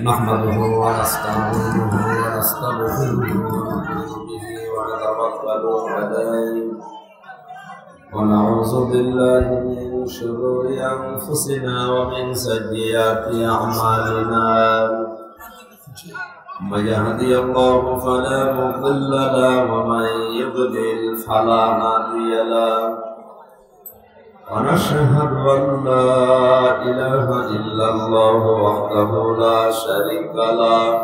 نحمده ونستعينه ونستغفره ونؤمن به ونتوكل عليه ونعوذ بالله من شرور أنفسنا ومن سيئات أعمالنا من يهدي الله فلا مضل له ومن يضلل فلا هادي له ونشهد أن لا إله إلا الله وحده لا شريك له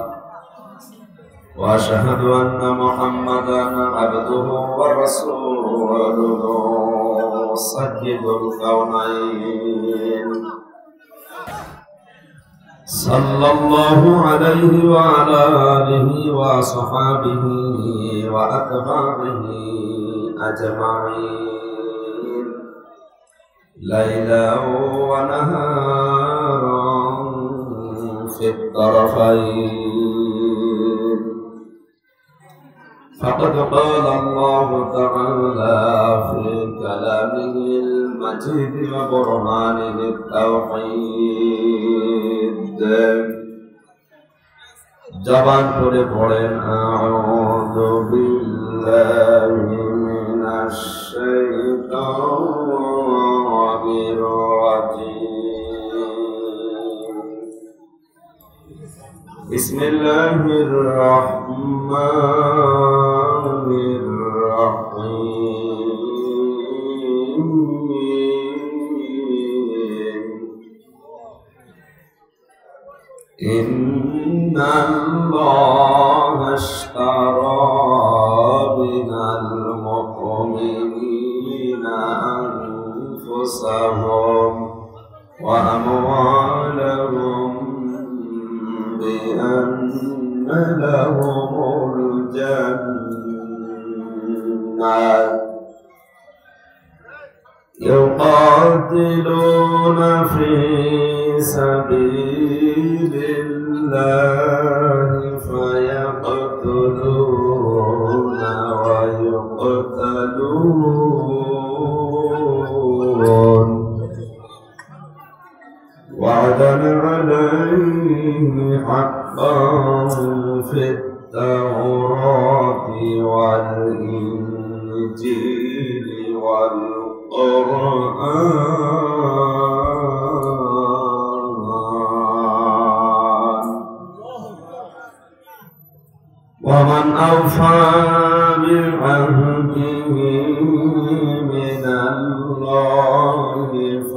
وأشهد أن محمدا عبده ورسوله سيد الكونين صلى الله عليه وعلى آله وصحابه وأتباعه أجمعين ليلا ونهارا في الطرفين فقد قال الله تعالى في كلامه المجيد وبرهانه التوحيد জবান করে পড়েন আউযু বিল্লাহি মিনাশ শাইতানির রাজীম বিসমিল্লাহির রাহমানির রাহিম إن الله اشترى من المؤمنين أنفسهم وأموالهم بأن لهم الجنة يقاتلون في سبيل الله فيقتلون ويقتلون وعدا عليه حقا في التوراة والإنجيل والقرآن ومن أوفى بعهده من الله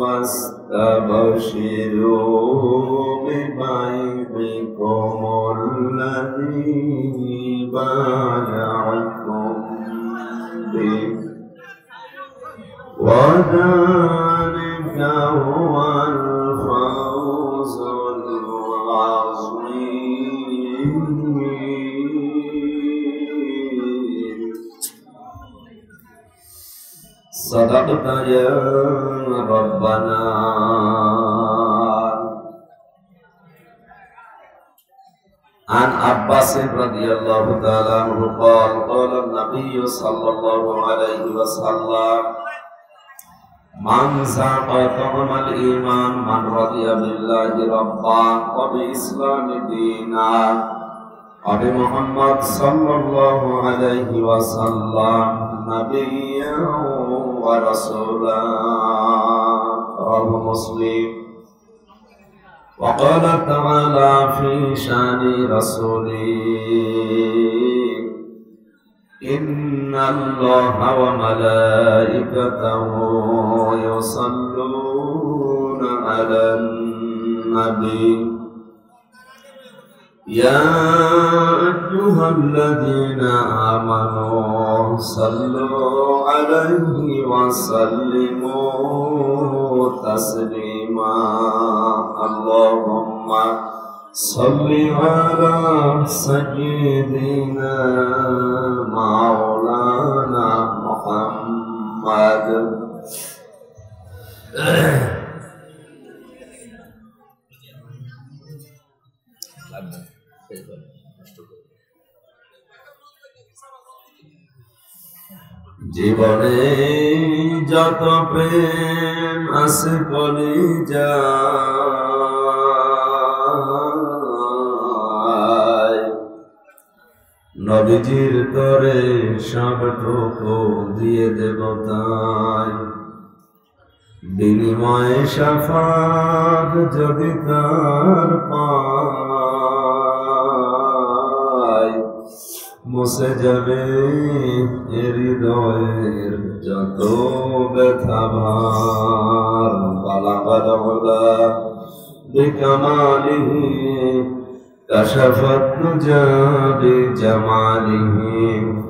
فاستبشروا ببيعكم الذي بايعتم به وذلك هو الفوز العظيم صدقت يا ربنا عن عباس رضي الله تعالى عنه قال قال النبي صلى الله عليه وسلم من ذاق طعم الإيمان من رضي بالله ربا وبالإسلام دينا وبمحمد صلى الله عليه وسلم نبيا ورسولا رواه مسلم وقال تعالى في شان رسوله إن الله وملائكته يصلون على النبي يا أيها الذين آمنوا صلوا عليه وسلموا تسليما اللهم صل على سيدنا مولانا محمد জীবনে যত প্রেম আছে কলিজা নবীজির তরে সবটুকু দিয়ে দেব তাই, বিনিময়ে শাফাত যদি তার পাই, মুছে যাবে হৃদয়ের যত ব্যথা ভার। বালাগাল উলা বিকামালিহি কাশাফাত দুজা বিজামালিহি,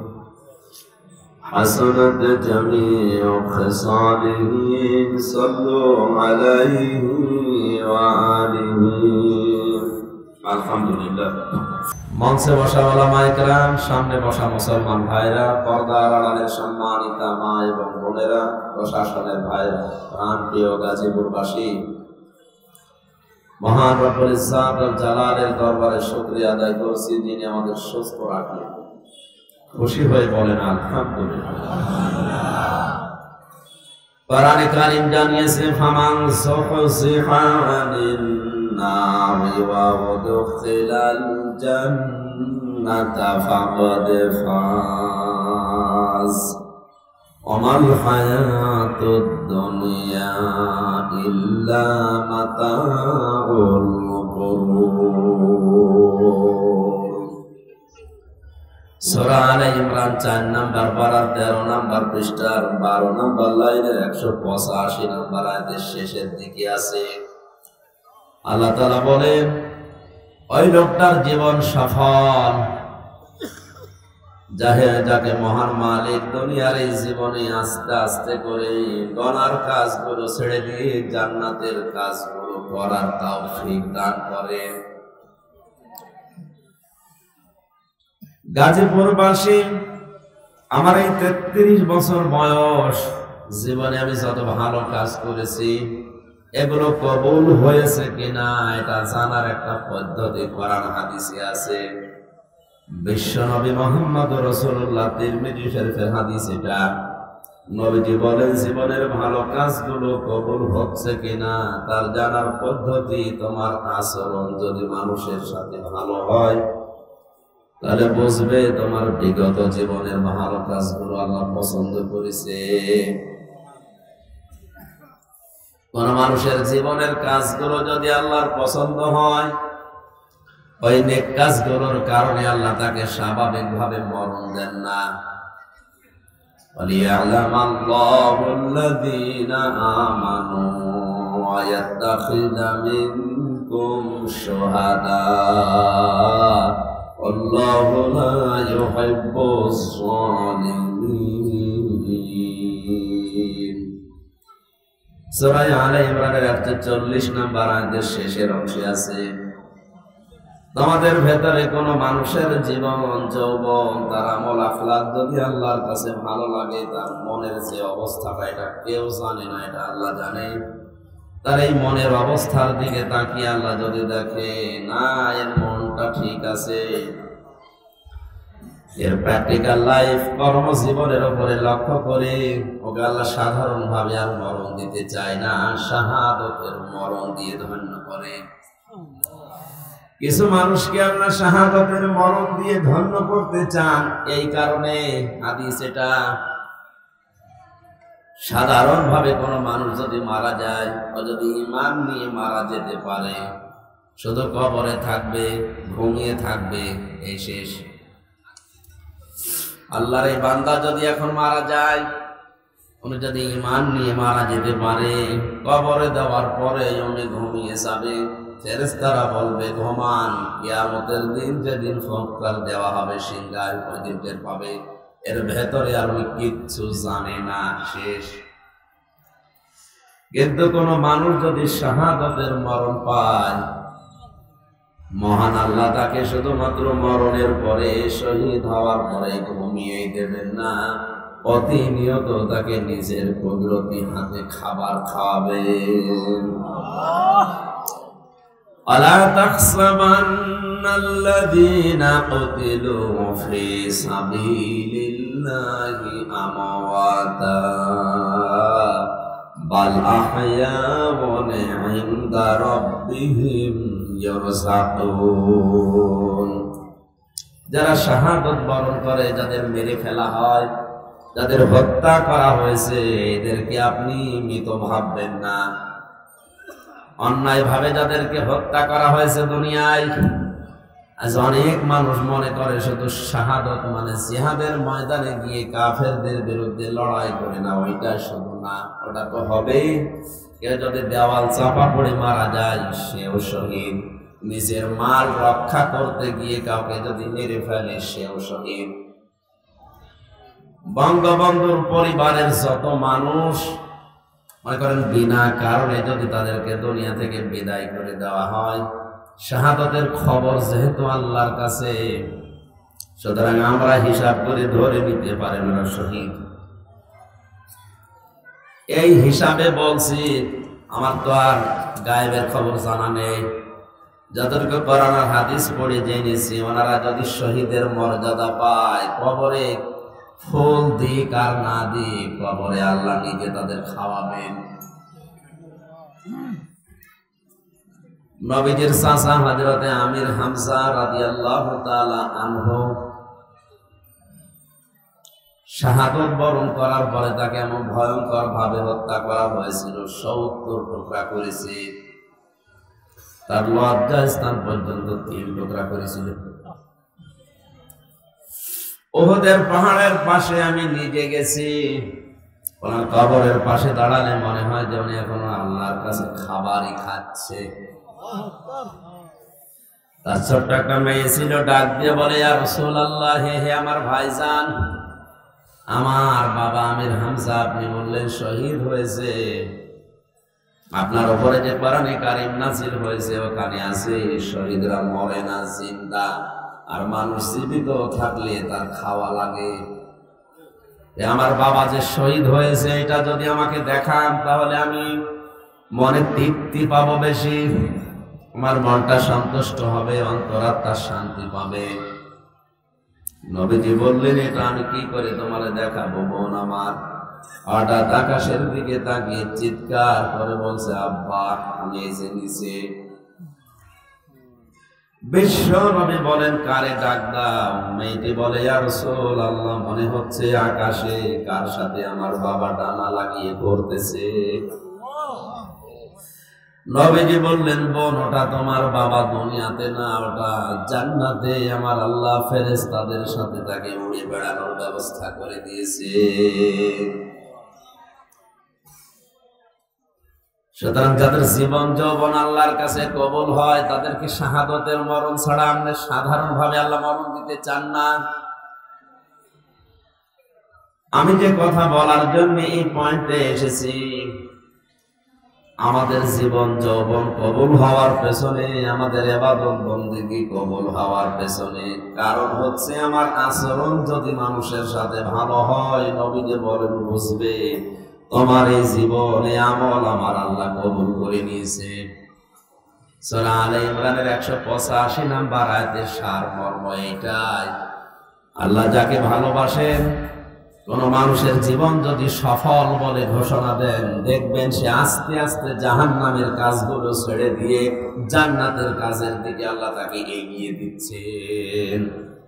حسنت جميع خصاله صلوا عليه وآله। আলহামদুলিল্লাহ। মঞ্চে বসা ওলামায়ে কেরাম, সামনে বসা মুসলমান ভাইরা, পর্দার আড়ালের সম্মানিতা মা এবং বোনেরা, প্রশাসনের ভাইরা, প্রাণপ্রিয় গাজীপুরবাসী, মহান রব্বুল ইজ্জত ওয়াল জালালের দরবারে শুকরিয়া আদায় করছি যিনি আমাদের সুস্থ রাখলেন। খুশি হয়ে বলেন আলহামদুলিল্লাহ। কোরআনে কারীম জানিয়েছে ফামান যুহযিহা আনিন নারি ওয়া উদখিলাল জান্নাতা ফাকাদ ফাজ ওয়া মাল হায়াতুদ দুনিয়া ইল্লা মাতাউল গুরুর। সূরা আলে ইমরান 4 নম্বর পারার 13 নম্বর পৃষ্ঠার 12 নম্বর লাইনের 185 নম্বর আয়াতের শেষের দিকে আছে। আল্লাহ তাআলা বলেন, ওই লোকটার জীবন সফল যাকে মহান মালিক দুনিয়ার এই জীবনে আস্তে আস্তে করে গুনার কাজগুলো ছেড়ে দিয়ে জান্নাতের কাজগুলো করার তৌফিক দান করে। গাজীপুরবাসী, আমার এই 33 বছর বয়স, জীবনে আমি যত ভালো কাজ করেছি এগুলো কবুল হয়েছে কিনা এটা জানার একটা পদ্ধতি কোরআন হাদিসে আছে। বিশ্বনবী মুহাম্মদ রাসূলুল্লাহ তিরমিজি শরীফের হাদিস এটা। নবীজি বলেন, জীবনের ভালো কাজগুলো কবুল হচ্ছে কিনা তার জানার পদ্ধতি তোমার আচরণ যদি মানুষের সাথে ভালো হয় তাহলে বুঝবে তোমার বিগত জীবনের ভালো কাজগুলো আল্লাহ পছন্দ করেছে। কোন মানুষের জীবনের কাজগুলো যদি আল্লাহর পছন্দ হয়, ওই নেক কাজগুলোর কারণে আল্লাহ তাকে স্বাভাবিকভাবে মরণ দেন না। ওয়ালিয়া'লামাল্লাহু আল্লাযীনা আমানু ওয়া ইয়াত্তাখিযা মিনকুম শুহাদা আল্লাহু লা ইউহিব্বুস সালিমিন। সূরা আলে ইমরানের 140 নম্বর আয়াতের শেষের অংশে আছে, তোমাদের ভেতরে কোন মানুষের জীবন যৌবন তার আমল আখলাক যদি আল্লাহর কাছে ভালো লাগে, তার মনের যে অবস্থাটা এটা কেউ জানে না, এটা আল্লাহ জানে। তার এই মনের অবস্থার দিকে তাকিয়ে আল্লাহ যদি দেখে না এর মনটা ঠিক আছে, এর প্র্যাকটিক্যাল লাইফ কর্মজীবনের উপরে লক্ষ্য করে ওকে আল্লাহ সাধারণ ভাবে আর মরণ দিতে চায় না, শাহাদাতের মরণ দিয়ে ধন্য করে। কিছু মানুষকে আল্লাহ শাহাদাতের মরণ দিয়ে ধন্য করতে চান, এই কারণে হাদিস এটা। সাধারণ ভাবে কোন মানুষ যদি মারা যায়, ও যদি ঈমান নিয়ে মারা যেতে পারে, শুধু কবরে থাকবে, ঘুমিয়ে থাকবে, এই শেষ। আল্লাহর এই বান্দা যদি এখন মারা যায়, উনি যদি ঈমান নিয়ে মারা যেতে পারে, কবরে দেওয়ার পরে উনি ঘুমিয়ে যাবে, ফেরেশতারা বলবে ঘুমান, কিয়ামতের দিন যেদিন ফটকার দেওয়া হবে সিংহায়, ওই দিন টের পাবে এর ভেতরে আর উনি কিচ্ছু জানে না, শেষ। কিন্তু কোন মানুষ যদি শাহাদাতের মরণ পায়, মহান আল্লাহ তাকে শুধুমাত্র মরণের পরে, শহীদ হওয়ার পরে ঘুমিয়েই দেবেন না, প্রতিনিয়ত তাকে নিজের কুদরতি হাতে খাবার খাওয়াবেন। আলা তাহসাবান্নাল্লাযীনা কুতিলু ফী সাবিলিল্লাহি আমওয়াতা বাল আহইয়াউন ইনদা রাব্বিহিম ইরযাকুন। যারা শাহাদত বরণ করে, যাদের মেরে ফেলা হয়, যাদের হত্যা করা হয়েছে, এদেরকে আপনি মৃত ভাববেন না। অন্যায় ভাবে যাদেরকে হত্যা করা হয়েছে দুনিয়ায়, আজ অনেক মানুষ মনে করে শুধু শাহাদত মানে জিহাদের ময়দানে গিয়ে কাফেরদের বিরুদ্ধে লড়াই করে না, ওইটা শুধু না, ওটা তো হবেই। কেউ যদি দেওয়াল চাপা পড়ে মারা যায় সেও শহীদ, নিজের মাল রক্ষা করতে গিয়ে কাউকে যদি মেরে ফেলে সেও শহীদ। বঙ্গবন্ধুর পরিবারের যত মানুষ মনে করেন বিনা কারণে যদি তাদেরকে দুনিয়া থেকে বিদায় করে দেওয়া হয়, শাহাদতের খবর যেহেতু আল্লাহর কাছে, সুতরাং আমরা হিসাব করে ধরে নিতে পারেন না শহীদ। এই হিসাবে বলছি, আমার তো আর গায়েবের খবর জানা নেই। যাদেরকে কোরআন আর হাদিস পড়ে জেনেছি, ওনারা যদি শহীদের মর্যাদা পায়, কবরে ফুল দিক আর না দিক, কবরে আল্লাহ নিজে তাদের খাওয়াবেন। নবীজির চাচা হযরতে আমির হামজা রাদিয়াল্লাহু তাআলা আনহু শাহাদত বরণ করার পরে তাকে এমন ভয়ঙ্কর ভাবে হত্যা করা হয়েছিল, 70 টুকরা করেছে, তার লজ্জা স্থান পর্যন্ত 3 টুকরা করেছিল। উহুদের পাহাড়ের পাশে আমি নিজে গেছি, ওনার কবরের পাশে দাঁড়ালে মনে হয় যে উনি এখনো আল্লাহর কাছে খাবারই খাচ্ছে। তার ছোট্ট একটা মেয়ে ছিল, ডাক দিয়ে বলে, ইয়া রাসূলুল্লাহ, হে আমার ভাইজান, আমার বাবা আমির হামজা আপনি বললেন শহীদ হয়েছে, আপনার উপরে যে কোরআনে কারীম নাযিল হয়েছে ওখানে আছে শহীদরা মরে না, জিন্দা, আর মানুষ জীবিত থাকলে তার খাওয়া লাগে। আমার বাবা যে শহীদ হয়েছে এটা যদি আমাকে দেখান তাহলে আমি মনে তৃপ্তি পাবো বেশি, আমার মনটা সন্তুষ্ট হবে, অন্তরাত্মা শান্তি পাবে। নবীজি বললেন, এটা আমি কি করে তোমার দেখাবো বোন আমার? হঠাৎ আকাশের দিকে তাকিয়ে চিৎকার করে বলছে, আব্বা আমি এসে নিচে। বিশ্ব নবী বলেন, কারে ডাক দাও? মেয়েটি বলে, ইয়া রাসূলুল্লাহ, মনে হচ্ছে আকাশে কার সাথে আমার বাবা ডানা লাগিয়ে ঘুরতেছে। নবীজি বললেন, বোন ওটা তোমার বাবা দুনিয়াতে না, ওটা জান্নাতে আমার আল্লাহ ফেরেশতাদের সাথে তাকে উড়ে বেড়ানোর ব্যবস্থা করে দিয়েছে। সুতরাং যাদের জীবন যৌবন আল্লাহর কাছে কবুল হয়, তাদেরকে শাহাদতের মরণ ছাড়া আমরা সাধারণ ভাবে আল্লাহ মরণ দিতে চান না। আমি যে কথা বলার জন্য এই পয়েন্টে এসেছি, আমাদের জীবন যৌবন কবুল হওয়ার পেছনে, আমাদের ইবাদত বন্দেগী কবুল হওয়ার পেছনে কারণ হচ্ছে আমার আচরণ যদি মানুষের সাথে ভালো হয়, নবীজি বলেন বুঝবে তোমার এই জীবনে আমল আমার আল্লাহ কবুল করে নিয়েছে। সূরা আলে ইমরানের 185 নম্বর আয়াতের সারমর্ম এটাই। আল্লাহ যাকে ভালোবাসেন, কোন মানুষের জীবন যদি সফল বলে ঘোষণা দেন, দেখবেন সে আস্তে আস্তে জাহান্নামের কাজগুলো ছেড়ে দিয়ে জান্নাতের কাজের দিকে আল্লাহ তাকে এগিয়ে দিচ্ছেন।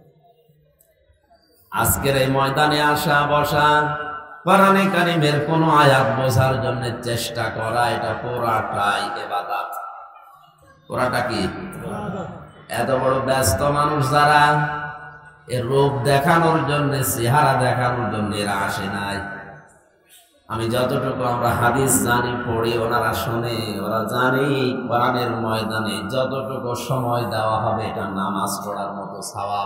আজকের এই ময়দানে আসা বসা, কোরআনে কারীমের কোন আয়াত বোঝার জন্য চেষ্টা করা, এটা পুরাটাই ইবাদত। পুরাটা কি? এত বড় ব্যস্ত মানুষ যারা, এর রূপ দেখানোর জন্য, চেহারা দেখানোর জন্য এরা আসে নাই। আমি যতটুকু আমরা হাদিস জানি, পড়ি, ওনারা শোনে, ওরা জানি কোরআনের ময়দানে যতটুকু সময় দেওয়া হবে এটা নামাজ পড়ার মতো সওয়াব।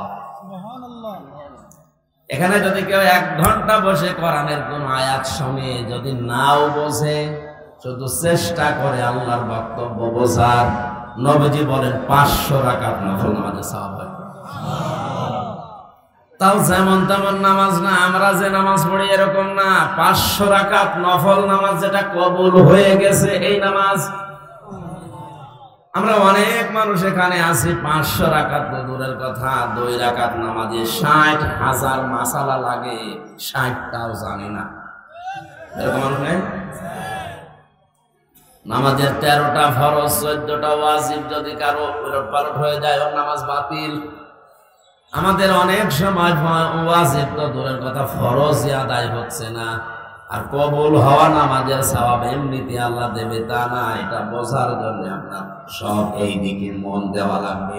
এখানে যদি কেউ 1 ঘন্টা বসে কোরআনের কোন আয়াত শোনে, যদি নাও বোঝে, শুধু চেষ্টা করে আল্লাহর বক্তব্য বোঝার, নবীজি বলেন 500 রাকাত নফল নামাজের সওয়াব হয়। তাও যেমন তেমন নামাজ না, আমরা যে নামাজ পড়ি এরকম না, 500 রাকাত নফল নামাজ যেটা কবুল হয়ে গেছে এই নামাজ। আমরা অনেক মানুষ এখানে আছি 500 রাকাত দূরের কথা, 2 রাকাত নামাজে 60,000 মাসালা লাগে, 60টাও জানি না, এরকম মানুষ নেই? নামাজের 13টা ফরজ, 14টা ওয়াজিব, যদি কারো উলটপালট হয়ে যায় ওর নামাজ বাতিল। আমাদের অনেক সময় ওয়াজিব তো দূরের কথা ফরজ আদায় হচ্ছে না, আর কবুল হওয়া নামাজের সওয়াব এমনিতে আল্লাহ দেবে তা না। এটা বোঝার জন্য আপনার সব এই দিকে মন দেওয়া লাগবে।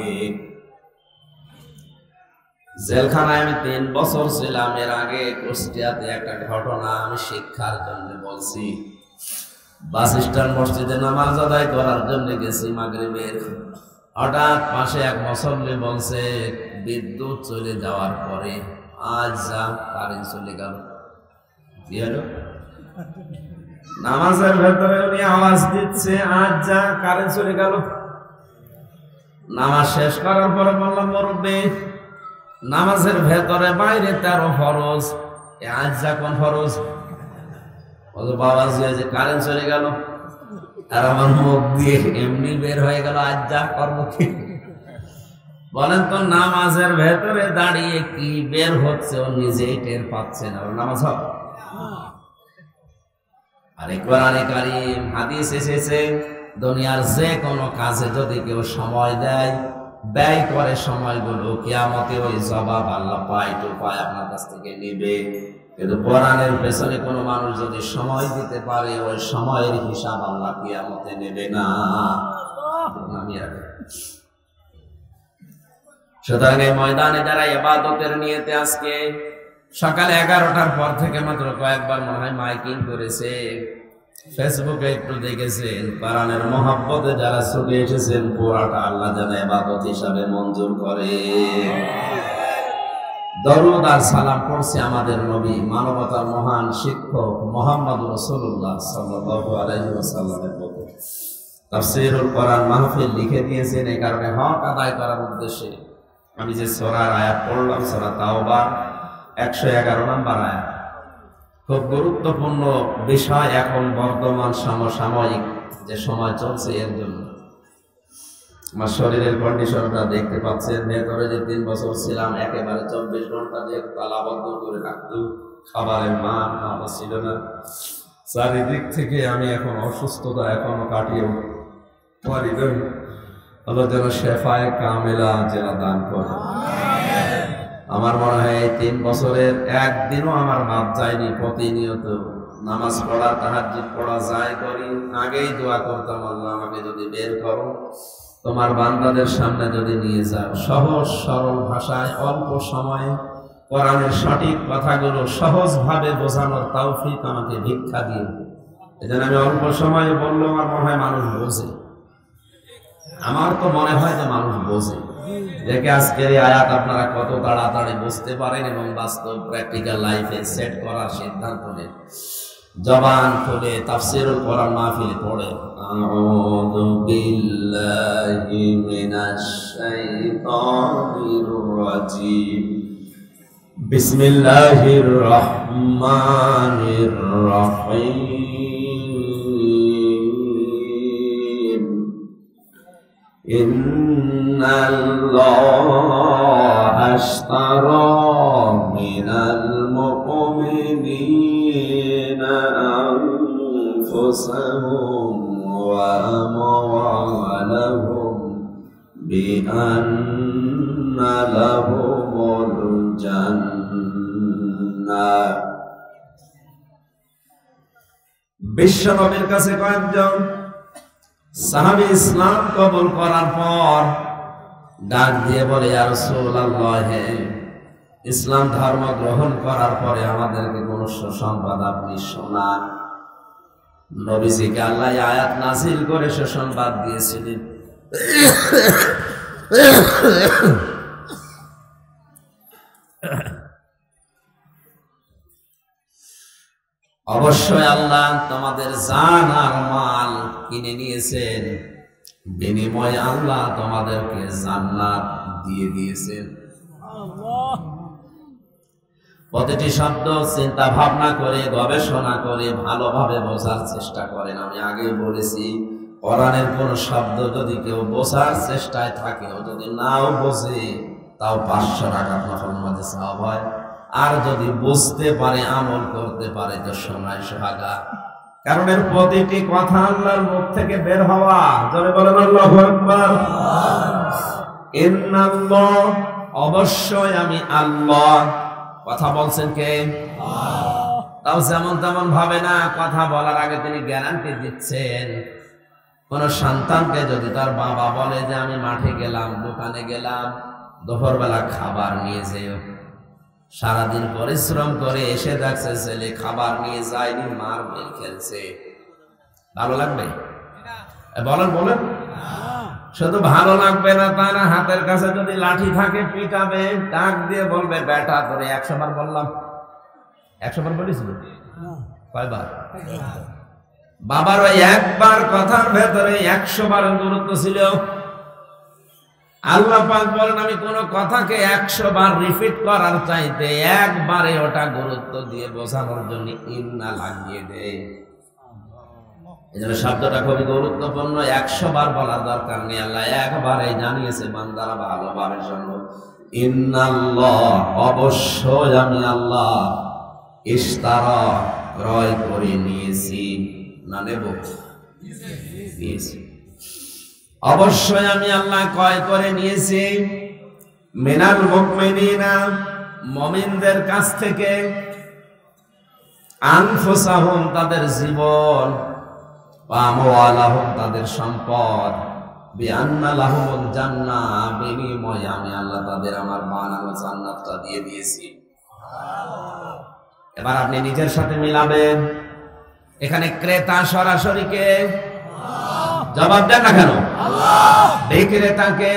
জেলখানায় আমি 3 বছর ছিলাম। এর আগে কুষ্টিয়াতে একটা ঘটনা আমি শিক্ষার জন্য বলছি। বাস স্ট্যান্ড মসজিদে নামাজ আদায় করার জন্য গেছি মাগরিবের। হঠাৎ পাশে এক মুসল্লি বলছে, বিদ্যুৎ চলে যাওয়ার পরে আজ যা কারেন্ট চলে গেল। কি হলো? নামাজের ভেতরে উনি আওয়াজ দিচ্ছে, আজ যা কারেন্ট চলে গেল। নামাজ শেষ করার পরে বললাম, মুরব্বি, নামাজের ভেতরে বাইরে 13 ফরজ, আজ যা কোন ফরজ? বাবা যে কারেন্ট চলে গেল, আর আমার মুখ দিয়ে এমনি বের হয়ে গেল আজ যা কর্ম কি? বলেন তো, নামাজের ভেতরে দাঁড়িয়ে কি বের হচ্ছে ও নিজেই টের পাচ্ছে না। নামাজ হবে? আর কোরআনে কারীম হাদিস এসেছে, দুনিয়ার যে কোনো কাজে যদি কেউ সময় দেয়, ব্যয় করে সময়গুলো, কিয়ামতে ওই জবাব আল্লাহ পায় তো পায় আপনার কাছ থেকে নেবে। কিন্তু কোরআনের পেছনে কোনো মানুষ যদি সময় দিতে পারে, ওই সময়ের হিসাব আল্লাহ কিয়ামতে নেবে না। সুতরাং এই ময়দানে যারা ইবাদতের নিয়তে আজকে সকালে 11টার পর থেকে মাত্র কয়েকবার মনে হয় মাইকিং করেছে, ফেসবুকে একটু দেখেছেন, কোরআনের মহব্বতে যারা ছুটে এসেছেন, পুরাটা আল্লাহ যেন ইবাদত হিসাবে মঞ্জুর করে। দরুদ আর সালাম পড়ছে আমাদের নবী, মানবতার মহান শিক্ষক মুহাম্মদ রাসূলুল্লাহ সাল্লাল্লাহু আলাইহি ওয়াসাল্লামের প্রতি। তাফসীরুল কোরআন মাহফিল লিখে দিয়েছেন এই কারণে, হক আদায় করার উদ্দেশ্যে। আমি যে সূরার আয়াত পড়লাম, সূরা তাওবা 111 নম্বর আয়াত, খুব গুরুত্বপূর্ণ বিষয় এখন বর্তমান সমসাময়িক যে সময় চলছে এর জন্য। আমার শরীরের কন্ডিশনটা দেখতে পাচ্ছেন, ভেতরে যে 3 বছর ছিলাম একেবারে 24 ঘন্টা দিয়ে তালাবদ্ধ করে রাখতো, খাবারের মান ভালো ছিল না। চারিদিক থেকে আমি এখন অসুস্থতা এখনো কাটিয়ে পারি না। আল্লাহ যেন শেফায়ে কামেলা যেন দান করে। আমার মনে হয় এই 3 বছরের একদিনও আমার বাদ যায়নি। প্রতিনিয়ত নামাজ পড়া, তাহাজ্জুদ পড়া যায় করি। আগেই দোয়া করতাম, আল্লাহ আমাকে যদি বের করো, তোমার বান্দাদের সামনে যদি নিয়ে যাও, সহজ সরল ভাষায় অল্প সময়ে কোরআনের সঠিক কথাগুলো সহজভাবে বোঝানোর তৌফিক আমাকে ভিক্ষা দিও। এজন্য আমি অল্প সময়ে বললেও আমার মনে হয় মানুষ বোঝে। আমার তো মনে হয় যে মানুষ বোঝে। দেখে আজকের এই আয়াত আপনারা কত তাড়াতাড়ি বুঝতে পারেন এবং বাস্তব প্র্যাকটিক্যাল লাইফে সেট করার সিদ্ধান্ত নেন। জবান খুলে তাফসীরুল কোরআন মাহফিল পড়ে, আউযু বিল্লাহি মিনাশ শাইতানির রাজীম, বিসমিল্লাহির রহমানির রহিম, ইন্নাল্লাহা আশতারা মিনাল মুমিনিনা আনফুসাহুম ওয়া আমওয়ালাহুম বিআন্না লাহুমুল জান্নাহ। বিশ্বনবীর কাছে কয়েকজন সাহাবী ইসলাম কবুল করার পর ডাক দিয়ে বলে, ইয়া রাসূলুল্লাহ, ইসলাম ধর্ম গ্রহণ করার পরে আমাদেরকে কোন সুসংবাদ আপনি শোনান। নবীজিকে আল্লাহ আয়াত নাযিল করে সুসংবাদ দিয়েছিলেন। অবশ্যই আল্লাহ তোমাদের জান আর মাল কিনে নিয়েছেন, বিনিময়ে আল্লাহ তোমাদেরকে জান্নাত দিয়ে দিয়েছেন। প্রতিটি শব্দ চিন্তা ভাবনা করে গবেষণা করে ভালোভাবে বোঝার চেষ্টা করেন। আমি আগেই বলেছি, কোরআনের কোন শব্দ যদি কেউ বোঝার চেষ্টায় থাকে, ও যদি নাও বোঝে তাও 500 টাকা নফল মধ্যে সওয়াব হয়। আর যদি বুঝতে পারে, আমল করতে পারে, তো সোনায় সোহাগা। কারণ এর প্রতিটি কথা আল্লাহর মুখ থেকে বের হওয়া। জোরে বলেন আল্লাহু আকবার। ইন্নাল্লাহ, অবশ্যই আমি আল্লাহ। কথা বলছেন কে? তাও যেমন তেমন ভাবে না, কথা বলার আগে তিনি গ্যারান্টি দিচ্ছেন। কোন সন্তানকে যদি তার বাবা বলে যে আমি মাঠে গেলাম, দোকানে গেলাম, দুপুরবেলা খাবার নিয়ে যেও, সারাদিন পরিশ্রম করে এসে দেখছে ছেলে খাবার নিয়ে যায়নি, মার্বেল খেলছে, ভালো লাগবে? বলেন বলেন। শুধু ভালো লাগবে না তা না, হাতের কাছে যদি লাঠি থাকে পিটাবে, ডাক দিয়ে বলবে বেটা তোরে 100 বার বললাম। 100 বার বলেছিল? কয়বার? বাবার ওই একবার কথার ভেতরে 100 বার গুরুত্ব ছিল। আল্লাহ পাক বলেন আমি কোন কথাকে 100 বার রিপিট করার চাইতে একবারে ওটা গুরুত্ব দিয়ে বোঝানোর জন্য ইন্না লাগিয়ে দেয়। এই জন্য শব্দটা খুবই গুরুত্বপূর্ণ, 100 বার বলার দরকার নেই। আল্লাহ একবারে জানিয়েছে বান্দারা ভালোভাবে শোনো, ইন্নাল্লাহ অবশ্যই আমি আল্লাহ, ইশতারা ক্রয় করে নিয়েছি, না নেব নিয়েছি, অবশ্যই আমি আল্লাহ ক্রয় করে নিয়েছি, মিনাল মুমিনিনা মুমিনদের কাছ থেকে, আনফুসাহুম তাদের জীবন, ওয়া আমওয়ালাহুম তাদের সম্পদ, বিআন্না লাহুমুল জান্নাহ বিনিময়ে আমি আল্লাহ তাদের আমার বানানো জান্নাতটা দিয়ে দিয়েছি। এবার আপনি নিজের সাথে মিলাবেন, এখানে ক্রেতা সরাসরি কে? জবাব দেন না কেন? বিক্রেতাকে?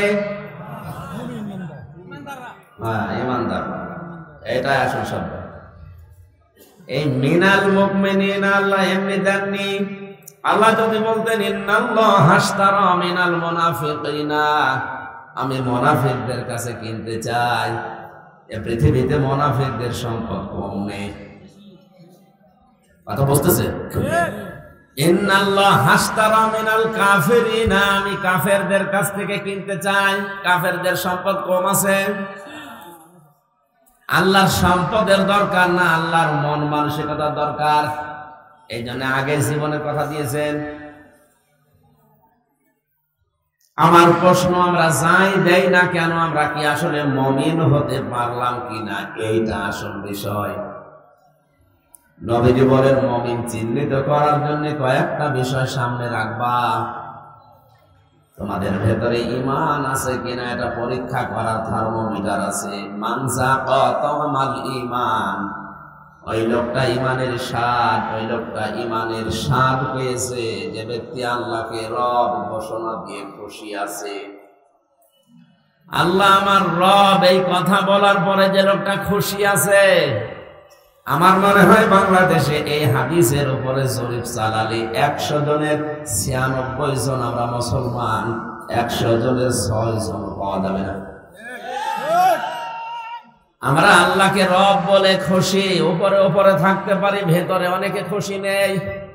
ইমানদার, এটা আসল শব্দ। এই মিনাল মুমিনিনা আল্লাহ এমনি দেননি। আল্লাহ যদি বলতেন ইন্নাল্লাহ হাশতারা মিনাল মুনাফিকিনা, আমি মুনাফিকদের কাছে কিনতে চাই, এই পৃথিবীতে মুনাফিকদের সম্পদ কম নেই। কথা বুঝতেছে? ইন্নাল্লাহ হাশতারা মিনাল কাফিরিনা, আমি কাফেরদের কাছ থেকে কিনতে চাই, কাফেরদের সম্পদ কম আছে। আল্লাহর সম্পদের দরকার না, আল্লাহর মন মানসিকতার দরকার। এই জন্য আগের জীবনের কথা দিয়েছেন। আমার প্রশ্ন, আমরা যাই দেই না কেন, আমরা কি আসলে মুমিন হতে পারলাম কিনা, এইটা আসল বিষয়। নবীজি বলেন মুমিন চিহ্নিত করার জন্য কয়েকটা বিষয় সামনে রাখবা। তোমাদের ভেতরে ঈমান আছে কিনা এটা পরীক্ষা করার থার্মোমিটার আছে। মান যাকা তামাল ঈমান, ওই লোকটা ঈমানের স্বাদ, ওই লোকটা ঈমানের স্বাদ পেয়েছে যে ব্যক্তি আল্লাহকে রব ঘোষণা দিয়ে খুশি আছে। আল্লাহ আমার রব, এই কথা বলার পরে যে লোকটা খুশি আছে, আমার মনে হয় বাংলাদেশে এই হাদিসের উপরে জরিপ চালালে 100 জনের 96 জন আমরা মুসলমান, 100 জনের 6 জন পাওয়া যাবে না। আমরা আল্লাহকে রব বলে খুশি, উপরে উপরে থাকতে পারি, ভেতরে অনেকে খুশি নেই।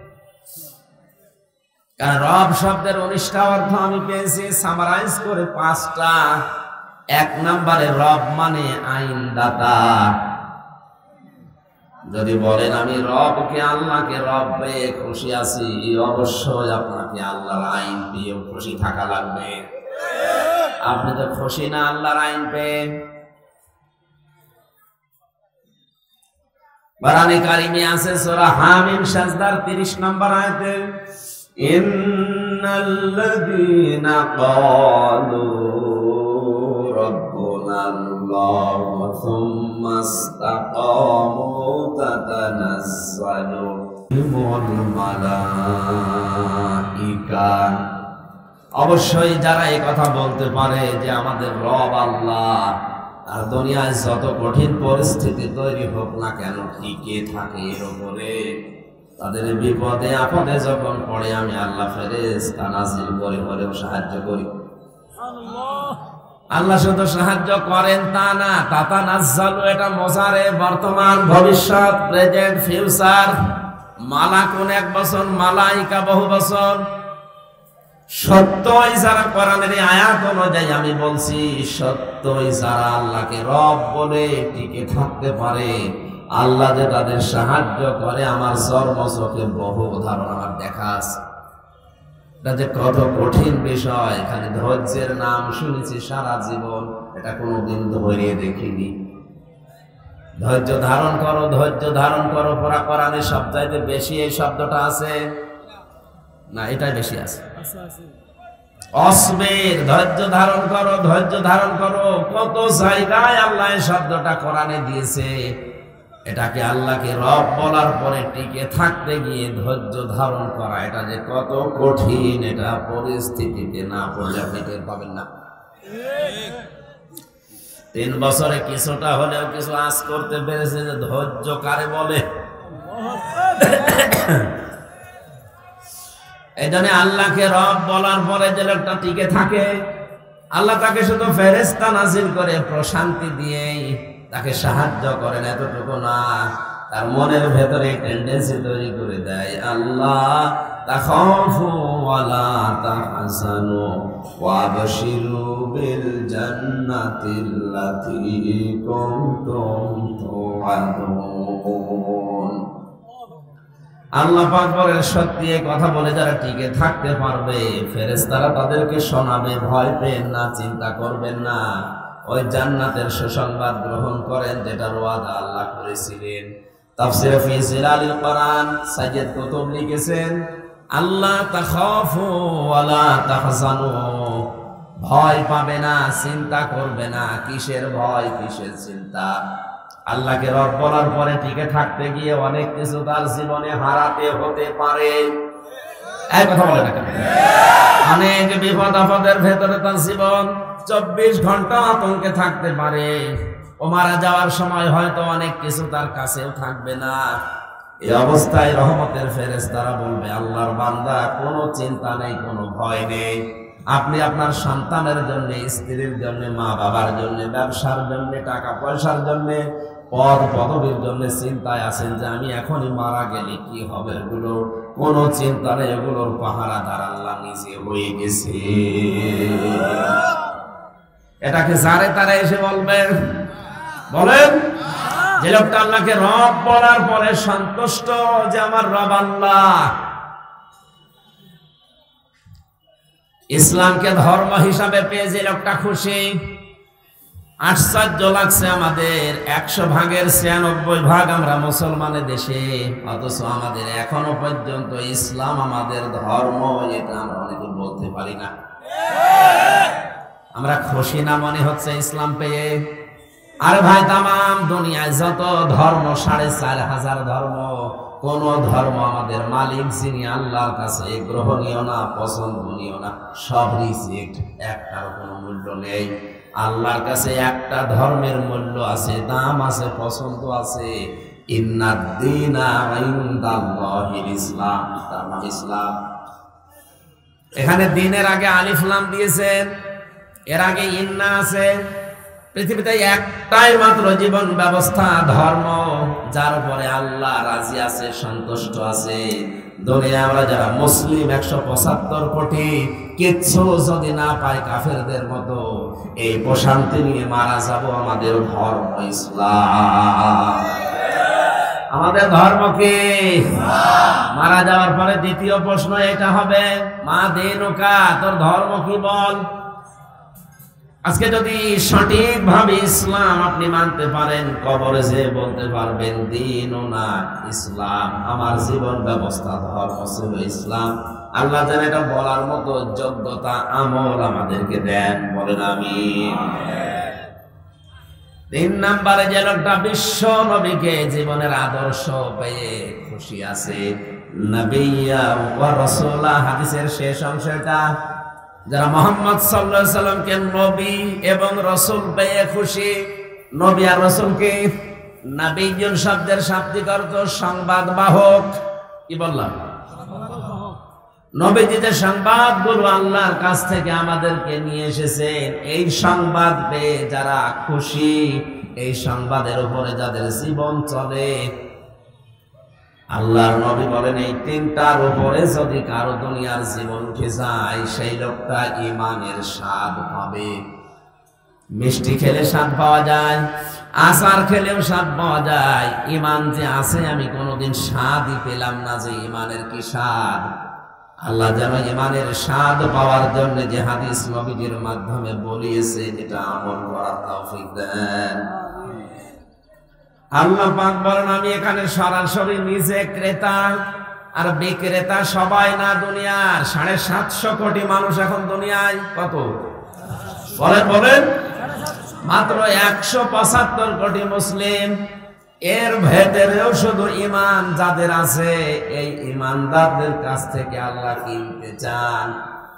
কারণ রব শব্দের 19টা অর্থ আমি পেয়েছি, সামারাইজ করে 5টা। 1 নম্বরে রব মানে আইনদাতা। যদি বলেন আমি রবকে আল্লাহকে রব পেয়ে খুশি আছি, অবশ্যই আপনাকে আল্লাহর আইন পেয়েও খুশি থাকা লাগবে। আপনি তো খুশি না আল্লাহর আইন পেয়ে। কোরআনে কারিমে আছে সূরা হামিম সাজদার 30 নম্বর আয়াতে, ইন্নাল্লাযীনা ক্বালু রাব্বুনাল্লাহু সুম্মা ইসতাকামু তাতানাজ্জালু আলাইহিমুল মালাইকা, অবশ্যই যারা এই কথা বলতে পারে যে আমাদের রব আল্লাহ, আর দুনিয়ায় যত কঠিন পরিস্থিতি তৈরি হোক না কেন টিকে থাকে এর উপরে, তাদের বিপদে আপদে যখন পড়ে আমি আল্লাহ ফেরেশতা নাযিল করে হলেও সাহায্য করি। আল্লাহ শুধু সাহায্য করেন তা না, তাতানাজ্জালু এটা মোজারে, বর্তমান ভবিষ্যৎ, প্রেজেন্ট ফিউচার। মালাকুন 1 বছর, মালাইকা বহু বছর। সত্যই যারা কোরআনের আয়াত অনুযায়ী আমি বলছি, সত্যই যারা আল্লাহকে রব বলে টিকে থাকতে পারে, আল্লাহ যে তাদের সাহায্য করে, আমার জন্মচোখে বহু উদাহরণ আমার দেখা আছে। এটা যে কত কঠিন বিষয়, খালি ধৈর্যের নাম শুনেছি সারা জীবন, এটা এটা কোনোদিন ধরে দেখিনি। ধৈর্য ধারণ করো, ধৈর্য ধারণ করো। কোরআনে সবচাইতে বেশি এই শব্দটা আছে না, এটাই বেশি আছে। অসবির, ধৈর্য ধারণ করো, ধৈর্য ধারণ করো। কত জায়গায় আল্লাহ এই শব্দটা কোরআনে দিয়েছে। এটাকে আল্লাহকে রব বলার পরে টিকে থাকতে গিয়ে ধৈর্য ধারণ করা, এটা যে কত কঠিন, এটা পরিস্থিতিতে না পড়লে আপনি টের পাবেন না। 3 বছরে কিছুটা হলেও কিছু আজ করতে পেরেছে যে ধৈর্য কারে বলে। এই জন্য আল্লাহকে রব বলার পরে যে লোকটা টিকে থাকে, আল্লাহ তাকে শুধু ফেরেশতা নাজিল করে প্রশান্তি দিয়েই তাকে সাহায্য করেন এতটুকু না, তার মনের ভেতরে টেন্ডেন্সি তৈরি করে দেয়, আল্লাহ তাখাফু ওয়ালা তাহজানু ওয়াবশিরু বিল জান্নাতিল্লাতী কুনতুম তুআদুন। আল্লাহ পাক বলেন, সত্যি এই কথা বলে যারা টিকে থাকতে পারবে, ফেরেশতারা তাদেরকে শোনাবে, ভয় পেন না, চিন্তা করবেন না, ওই জান্নাতের সুসংবাদ গ্রহণ করেন যেটার ওয়াদা আল্লাহ করেছিলেন। তাফসীর ফি জিলালিল কোরআন সাইয়্যিদ কুতুব লিখেছেন, আল্লাহ তাখাফু ওয়ালা তাহজানু, ভয় পাবে না, চিন্তা করবে না। কিসের ভয়, কিসের চিন্তা? আল্লাহকে রব বলার পরে টিকে থাকতে গিয়ে অনেক কিছু তার জীবনে হারাতে হতে পারে। এই কথা বলে না কেন? অনেক বিপদ আপদের ভেতরে তার জীবন 24 ঘন্টা আতঙ্কে থাকতে পারে। ও মারা যাওয়ার সময় হয়তো অনেক কিছু তার কাছেও থাকবে না। এই অবস্থায় রহমতের ফেরেশতারা বলবে, আল্লাহর বান্দা, কোনো চিন্তা নেই, কোনো ভয় নেই। আপনি আপনার সন্তানের জন্য, স্ত্রীর জন্য, মা বাবার জন্য, ব্যবসার জন্য, টাকা পয়সার জন্য, পদ পদবীর জন্য চিন্তায় আছেন যে আমি এখনই মারা গেলে কি হবে, এগুলো কোনো চিন্তা নেই। এগুলোর পাহারাদার আল্লাহ নিজে হয়ে গেছে। এটাকে যারে তারা এসে বলবেন, বলেন যে লোকটা আল্লাহকে রব বলার পরে সন্তুষ্ট যে আমার রব আল্লাহ, ইসলামকে ধর্ম হিসাবে পেয়ে যে লোকটা খুশি। আশ্চর্য লাগছে, আমাদের 100 ভাগের 96 ভাগ আমরা মুসলমানের দেশে, অথচ আমাদের এখনো পর্যন্ত ইসলাম আমাদের ধর্ম, এটা আমরা অনেকে বলতে পারি না। আমরা খুশি না মনে হচ্ছে ইসলাম পেয়ে? আরে ভাই, তামাম দুনিয়ায় যত ধর্ম, 4500 ধর্ম, কোন ধর্ম আমাদের মালিক যিনি আল্লাহর কাছে গ্রহণীয় না, পছন্দনীয় না, সব রিজেক্ট। একটার কোনো মূল্য নেই। আল্লাহর কাছে একটা ধর্মের মূল্য আছে, দাম আছে, পছন্দ আছে। ইন্নাদ-দীনা ইনদাল্লাহিল ইসলাম, তার নাম ইসলাম। এখানে দিনের আগে আলিফ লাম দিয়েছেন, এর আগে ইন্না আছে। পৃথিবীতে একটাই মাত্র জীবন ব্যবস্থা, ধর্ম, যার উপরে আল্লাহ রাজি আছে, সন্তুষ্ট আছে। দুনিয়া আমরা যারা মুসলিম 175 কোটি, কিচ্ছু যদি না পাই কাফেরদের মতো, এই প্রশান্তি নিয়ে মারা যাব। আমাদের ধর্ম ইসলাম। আমাদের ধর্ম কি? মারা যাওয়ার পরে দ্বিতীয় প্রশ্ন এটা হবে, মা দিনুকা, তোর ধর্ম কি বল। আজকে যদি সঠিকভাবে ইসলাম আপনি মানতে পারেন, কবরে যে বলতে পারবেন দীনুনা ইসলাম, আমার জীবন ব্যবস্থা ধর্ম ছিল ইসলাম। আল্লাহ যেন এটা বলার মতো যোগ্যতা, আমল আমাদেরকে দেন, বলেন আমিন। 3 নম্বরে যে লোকটা বিশ্ব নবীকে জীবনের আদর্শ পেয়ে খুশি আছে, নবিয়্যা ওয়া রাসূলা, হাদিসের শেষ অংশটা, যারা মুহাম্মদ সাল্লাল্লাহু আলাইহি সাল্লামকে নবী এবং রাসূল পেয়ে খুশি। নবী আর রাসূলকে, নবিয়্যুন শব্দের শাব্দিক অর্থ সংবাদ বাহক। কি বললাম? নবীজি যে সংবাদগুলো আল্লাহর কাছ থেকে আমাদেরকে নিয়ে এসেছেন, এই সংবাদ পেয়ে যারা খুশি, এই সংবাদের উপরে যাদের জীবন চলে, আল্লাহর নবী বলেন এই 3টার উপরে যদি কারো দুনিয়ার জীবন উঠে যায়, সেই লোকটা ঈমানের স্বাদ পাবে। মিষ্টি খেলে স্বাদ পাওয়া যায়, আচার খেলেও স্বাদ পাওয়া যায়। ঈমান যে আছে, আমি কোনোদিন স্বাদই পেলাম না যে ঈমানের কি স্বাদ। আল্লাহ যেন ঈমানের স্বাদ পাওয়ার জন্য যে হাদিস নবীজির মাধ্যমে বলিয়েছেন এটা আমল করার তৌফিক দেন। আল্লাহ পাক বলেন, আমি এখানে সরাসরি নিজে ক্রেতা আর বিক্রেতা সবাই না। দুনিয়ার 750 কোটি মানুষ এখন দুনিয়ায় কত বলেন মাত্র 175 কোটি মুসলিম। এর ভেতরেও শুধু ঈমান যাদের আছে এই ঈমানদারদের কাছ থেকে আল্লাহ কিনতে চান।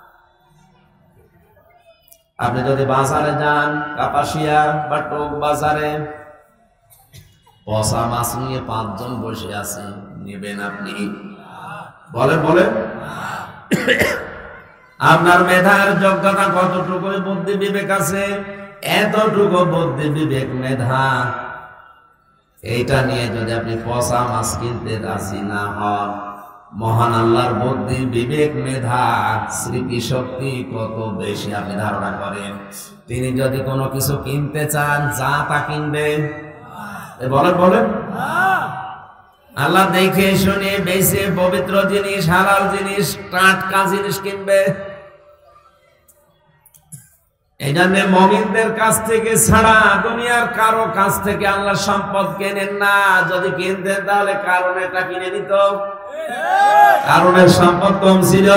আপনি যদি বাজারে যান, কাপাসিয়া বা টোক বাজারে, পচা মাছ নিয়ে 5 জন বসে আছে, নেবেন আপনি? বলেন আপনার মেধার যোগ্যতা কতটুকু বুদ্ধি বিবেক আছে? এতটুকু বুদ্ধি বিবেক মেধা, এইটা নিয়ে যদি আপনি পচা মাছ কিনতে রাজি না হন, মহান আল্লাহর বুদ্ধি বিবেক মেধা স্মৃতি শক্তি কত বেশি আপনি ধারণা করেন? তিনি যদি কোনো কিছু কিনতে চান, যা তা কিনবেন। বলেন আল্লাহ দেখে শুনে বেশি পবিত্র জিনিস, হালাল জিনিস, টাটকা জিনিস কিনবে। এই জন্য মুমিনদের কাছ থেকে ছাড়া দুনিয়ার কারো কাছ থেকে আল্লাহ সম্পদ কেনেন না। যদি কিনতেন তাহলে কারণেটা কিনে নিত। কারণের সম্পদ কম ছিল।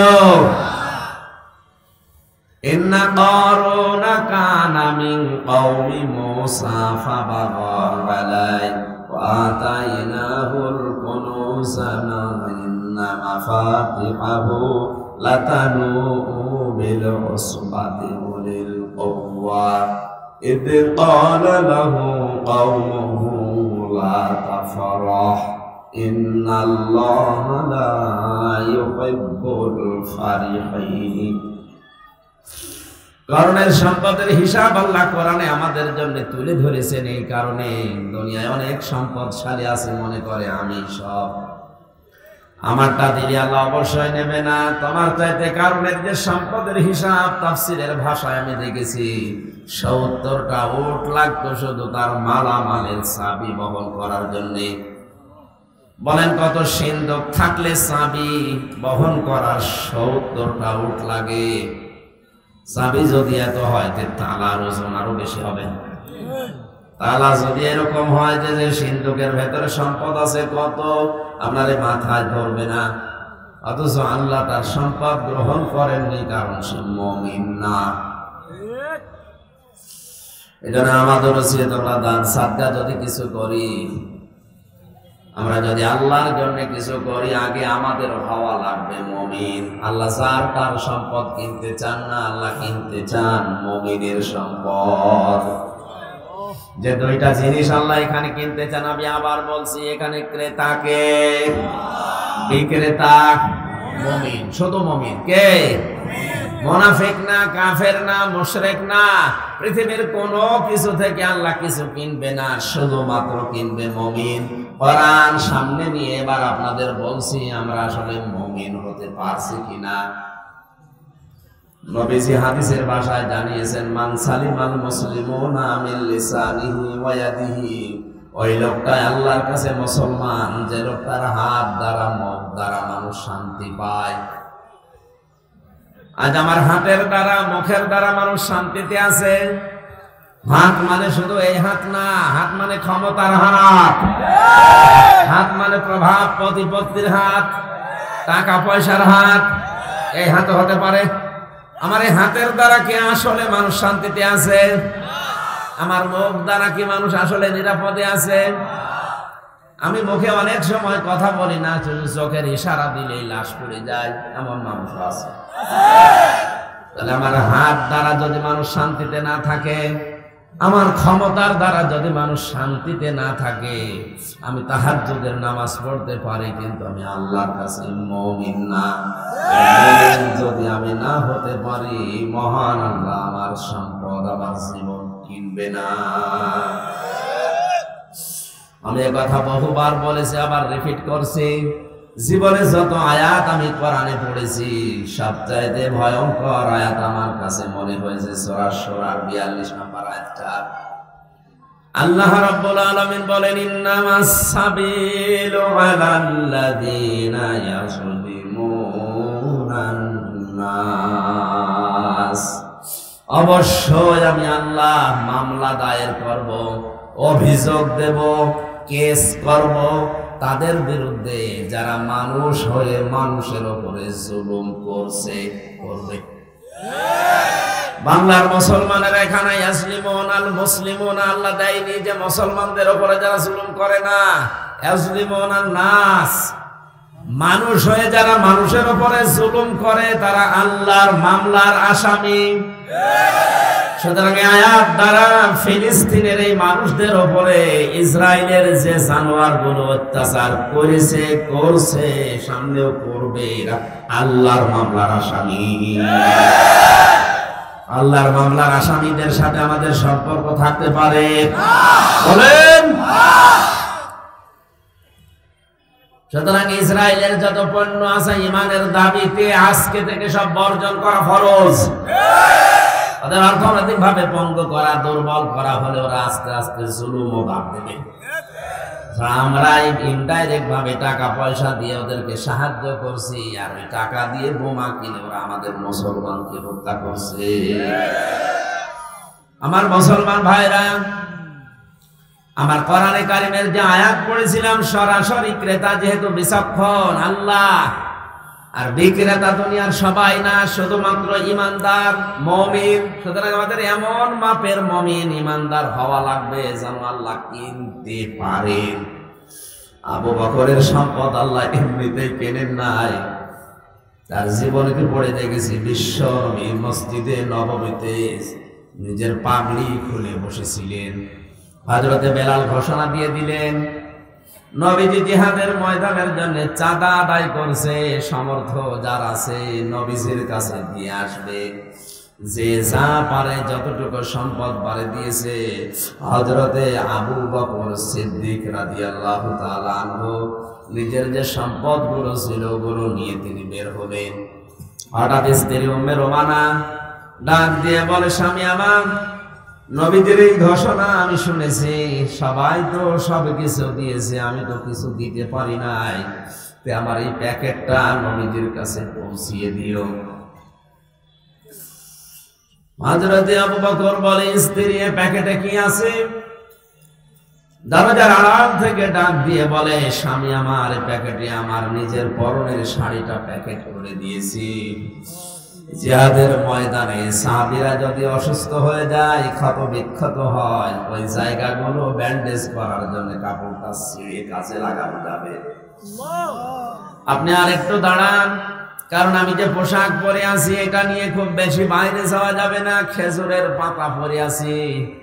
ইন্না কারুনা কানা মিন কওমি মূসা ফাবাগা আলাইহি ওয়া আতাইনাহুল কুনুযা মা ইন্না মাফাতিহাহু লাতানু বিল উসবাতি উলিল কুওয়া ইদ ক্বালা লাহু কওমুহু লা তাফরাহ ইন্নাল্লাহা লা ইউহিব্বুল ফারিহিন। কারণের সম্পদের হিসাব আল্লাহ কোরআনে আমাদের জন্য তুলে ধরেছেন। এই কারণে দুনিয়ায় অনেক সম্পদশালী আছে, মনে করে আমি সব, আমারটা দিলে আল্লাহ অবশ্যই নেবে না। তোমার চাইতে কারণের যে সম্পদের হিসাব তাফসীরের ভাষায় আমি দেখেছি 70টা উট লাগতো শুধু তার মালামালের চাবি বহন করার জন্য। বলেন কত সিন্ধুক থাকলে চাবি বহন করার 70টা উট লাগে? চাবি যদি এত হয় তালার ওজন আরো বেশি হবে। তালা যদি এরকম হয় যে সিন্ধুকের ভেতরে সম্পদ আছে কত, আপনার মাথায় ধরবে না। অথচ আল্লাহ তার সম্পদ গ্রহণ করেননি, কারণ সে মুমিন না। এটা না আমাদের ওসিয়ত, আমরা দান সাদকা যদি কিছু করি, আমরা যদি আল্লাহর জন্য কিছু করি, আগে আমাদের হওয়া লাগবে মুমিন। আল্লাহ যার তার সম্পদ কিনতে চান না, আল্লাহ কিনতে চান মুমিনের সম্পদ। যে দুইটা জিনিস আল্লাহ এখানে কিনতে চান, আমি আবার বলছি, এখানে ক্রেতাকে, বিক্রেতা মুমিন, শুধু মুমিন। কে? মুনাফিক না, কাফের না, মুশরিক না। পৃথিবীর কোনো কিছু থেকে আল্লাহ কিছু কিনবে না, শুধুমাত্র কিনবে মুমিন। কোরআন সামনে নিয়ে এবার আপনাদের বলছি, আমরা আসলে মুমিন হতে পারছি কিনা। নবীজি হাদিসের ভাষায় জানিয়েছেন, মান সালিমাল মুসলিমুনা মিন লিসানিহি ওয়া ইয়াদিহি, ওই লোকটা আল্লাহর কাছে মুসলমান যে লোকটার হাত দ্বারা মুখ দ্বারা মানুষ শান্তি পায়। আজ আমার হাতের দ্বারা মুখের দ্বারা মানুষ শান্তিতে আছে। হাত মানে শুধু এই হাত না, হাত মানে ক্ষমতার হাত, হাত মানে প্রভাব প্রতিপত্তির হাত, টাকা পয়সার হাত। এই হাত হতে পারে। আমার এই হাতের দ্বারা কি আসলে মানুষ শান্তিতে আছে? আমার মুখ দ্বারা কি মানুষ আসলে নিরাপদে আছে? আমি মুখে অনেক সময় কথা বলি না, চোখের ইশারা দিলেই লাশ পড়ে যায়, এমন মানুষ আছে। তাহলে আমার হাত দ্বারা যদি মানুষ শান্তিতে না থাকে, আমার ক্ষমতার দ্বারা যদি মানুষ শান্তিতে না থাকে, আমি তাহাজ্জুদের নামাজ পড়তে পারি, কিন্তু আমি আল্লাহর কাছে মুমিন না। মুমিন যদি আমি না হতে পারি, মহান আল্লাহ আমার সম্পদ, আমার জীবন কিনবে না। আমি এ কথা বহুবার বলেছি, আবার রিপিট করছি। জীবনে যত আয়াত আমি কোরআনে পড়েছি, সবচাইতে ভয়ঙ্কর আয়াত আমার কাছে মনে হয়েছে সূরা শুরার 42 নম্বর আয়াতটা। আল্লাহ রাব্বুল আলামিন বলেন, ইন্নামাস সাবিলু আলাল্লাযীনা ইয়াযলিমুনা নাস। অবশ্যই আমি আল্লাহ মামলা দায়ের করব, অভিযোগ দেব, কেস করব তাদের বিরুদ্ধে যারা মানুষ হয়ে মানুষের উপরে জুলুম করছে, করবে। বাংলার মুসলমানের এখানে ইয়াসলিমুন আল মুসলিমুন আল্লাহ দেয়নি যে মুসলমানদের উপরে যারা জুলুম করে না, ইয়াসলিমুন আন নাস, মানুষ হয়ে যারা মানুষের উপরে জুলুম করে তারা আল্লাহর মামলার আসামি। সুতরাং আয়াত দ্বারা ফিলিস্তিনের এই মানুষদের উপরে ইসরায়েলের যে জানোয়ারগুলো অত্যাচার করেছে, করছে, সামনেও করবে, এরা আল্লাহর মামলার আসামি। আল্লাহর মামলার আসামিদের সাথে আমাদের সম্পর্ক থাকতে পারে? বলেন। সুতরাং ইসরায়েলের যত পণ্য আছে ইমানের দাবিতে আজকে থেকে সব বর্জন করা ফরজ। ওদের অর্থনৈতিক ভাবে পঙ্গু করা, দুর্বল করা হলে ওরা আস্তে আস্তে জুলুমও বাদ দেবে। আমরা ইনডাইরেক্ট ভাবে টাকা পয়সা দিয়ে ওদেরকে সাহায্য করছি, আর ওই টাকা দিয়ে বোমা কিনে ওরা আমাদের মুসলমানকে হত্যা করছে। আমার মুসলমান ভাইরা, আমার কোরআনে কারিমের যে আয়াত পড়েছিলাম, সরাসরি ক্রেতা যেহেতু বিচক্ষণ আল্লাহ, আর বিক্রেতা দুনিয়ার সবাই না, শুধুমাত্র ইমানদার মুমিন। সুতরাং আমাদের এমন মাপের মুমিন ইমানদার হওয়া লাগবে যেন আল্লাহ কিনতে পারেন। আবু বকরের সম্পদ আল্লাহ এমনিতেই কেনেন নাই, তার জীবনকে পড়ে দেখেছি। বিশ্ব নবী মসজিদে নববীতে নিজের পাগড়ি খুলে বসেছিলেন। হযরতে বেলাল ঘোষণা দিয়ে দিলেন, নবীজি জিহাদের ময়দানের জন্য চাঁদা আদায় করছে, সমর্থ যার আছে নবীজির কাছে দিয়ে আসবে। যে যা পারে যতটুকু সম্পদ বাড়ি দিয়েছে। হযরতে আবু বকর সিদ্দিক রাদিয়াল্লাহু তাআলা আনহু নিজের যে সম্পদগুলো ছিল ওগুলো নিয়ে তিনি বের হলেন। হঠাৎ স্ত্রী উম্মে রোমানা ডাক দিয়ে বলে, স্বামী আমার, নবীদের এই ঘোষণা আমি শুনেছি, সবাই তো সব কিছু দিয়েছে, আমি তো কিছু দিতে পারি নাই, তাই আমার এই প্যাকেটটা নবীদের কাছে পৌঁছিয়ে দিও। হযরতে আবু বকর বলে, স্ত্রী এ প্যাকেটে কি আছে? দরজার আড়াল থেকে ডাক দিয়ে বলে, স্বামী আমার, এই প্যাকেটে আমার নিজের পরনের শাড়িটা প্যাকেট করে দিয়েছি। জিহাদের ময়দানে সাহাবীরা যদি অসুস্থ হয়ে যায়, ক্ষত বিক্ষত হয়, ওই জায়গাগুলো ব্যান্ডেজ করার জন্য কাপড়টা ছিঁড়ে কাজে লাগানো যাবে। আপনি আর একটু দাঁড়ান, কারণ আমি যে পোশাক পরে আছি এটা নিয়ে খুব বেশি বাইরে যাওয়া যাবে না। খেজুরের পাতা পরে আছি।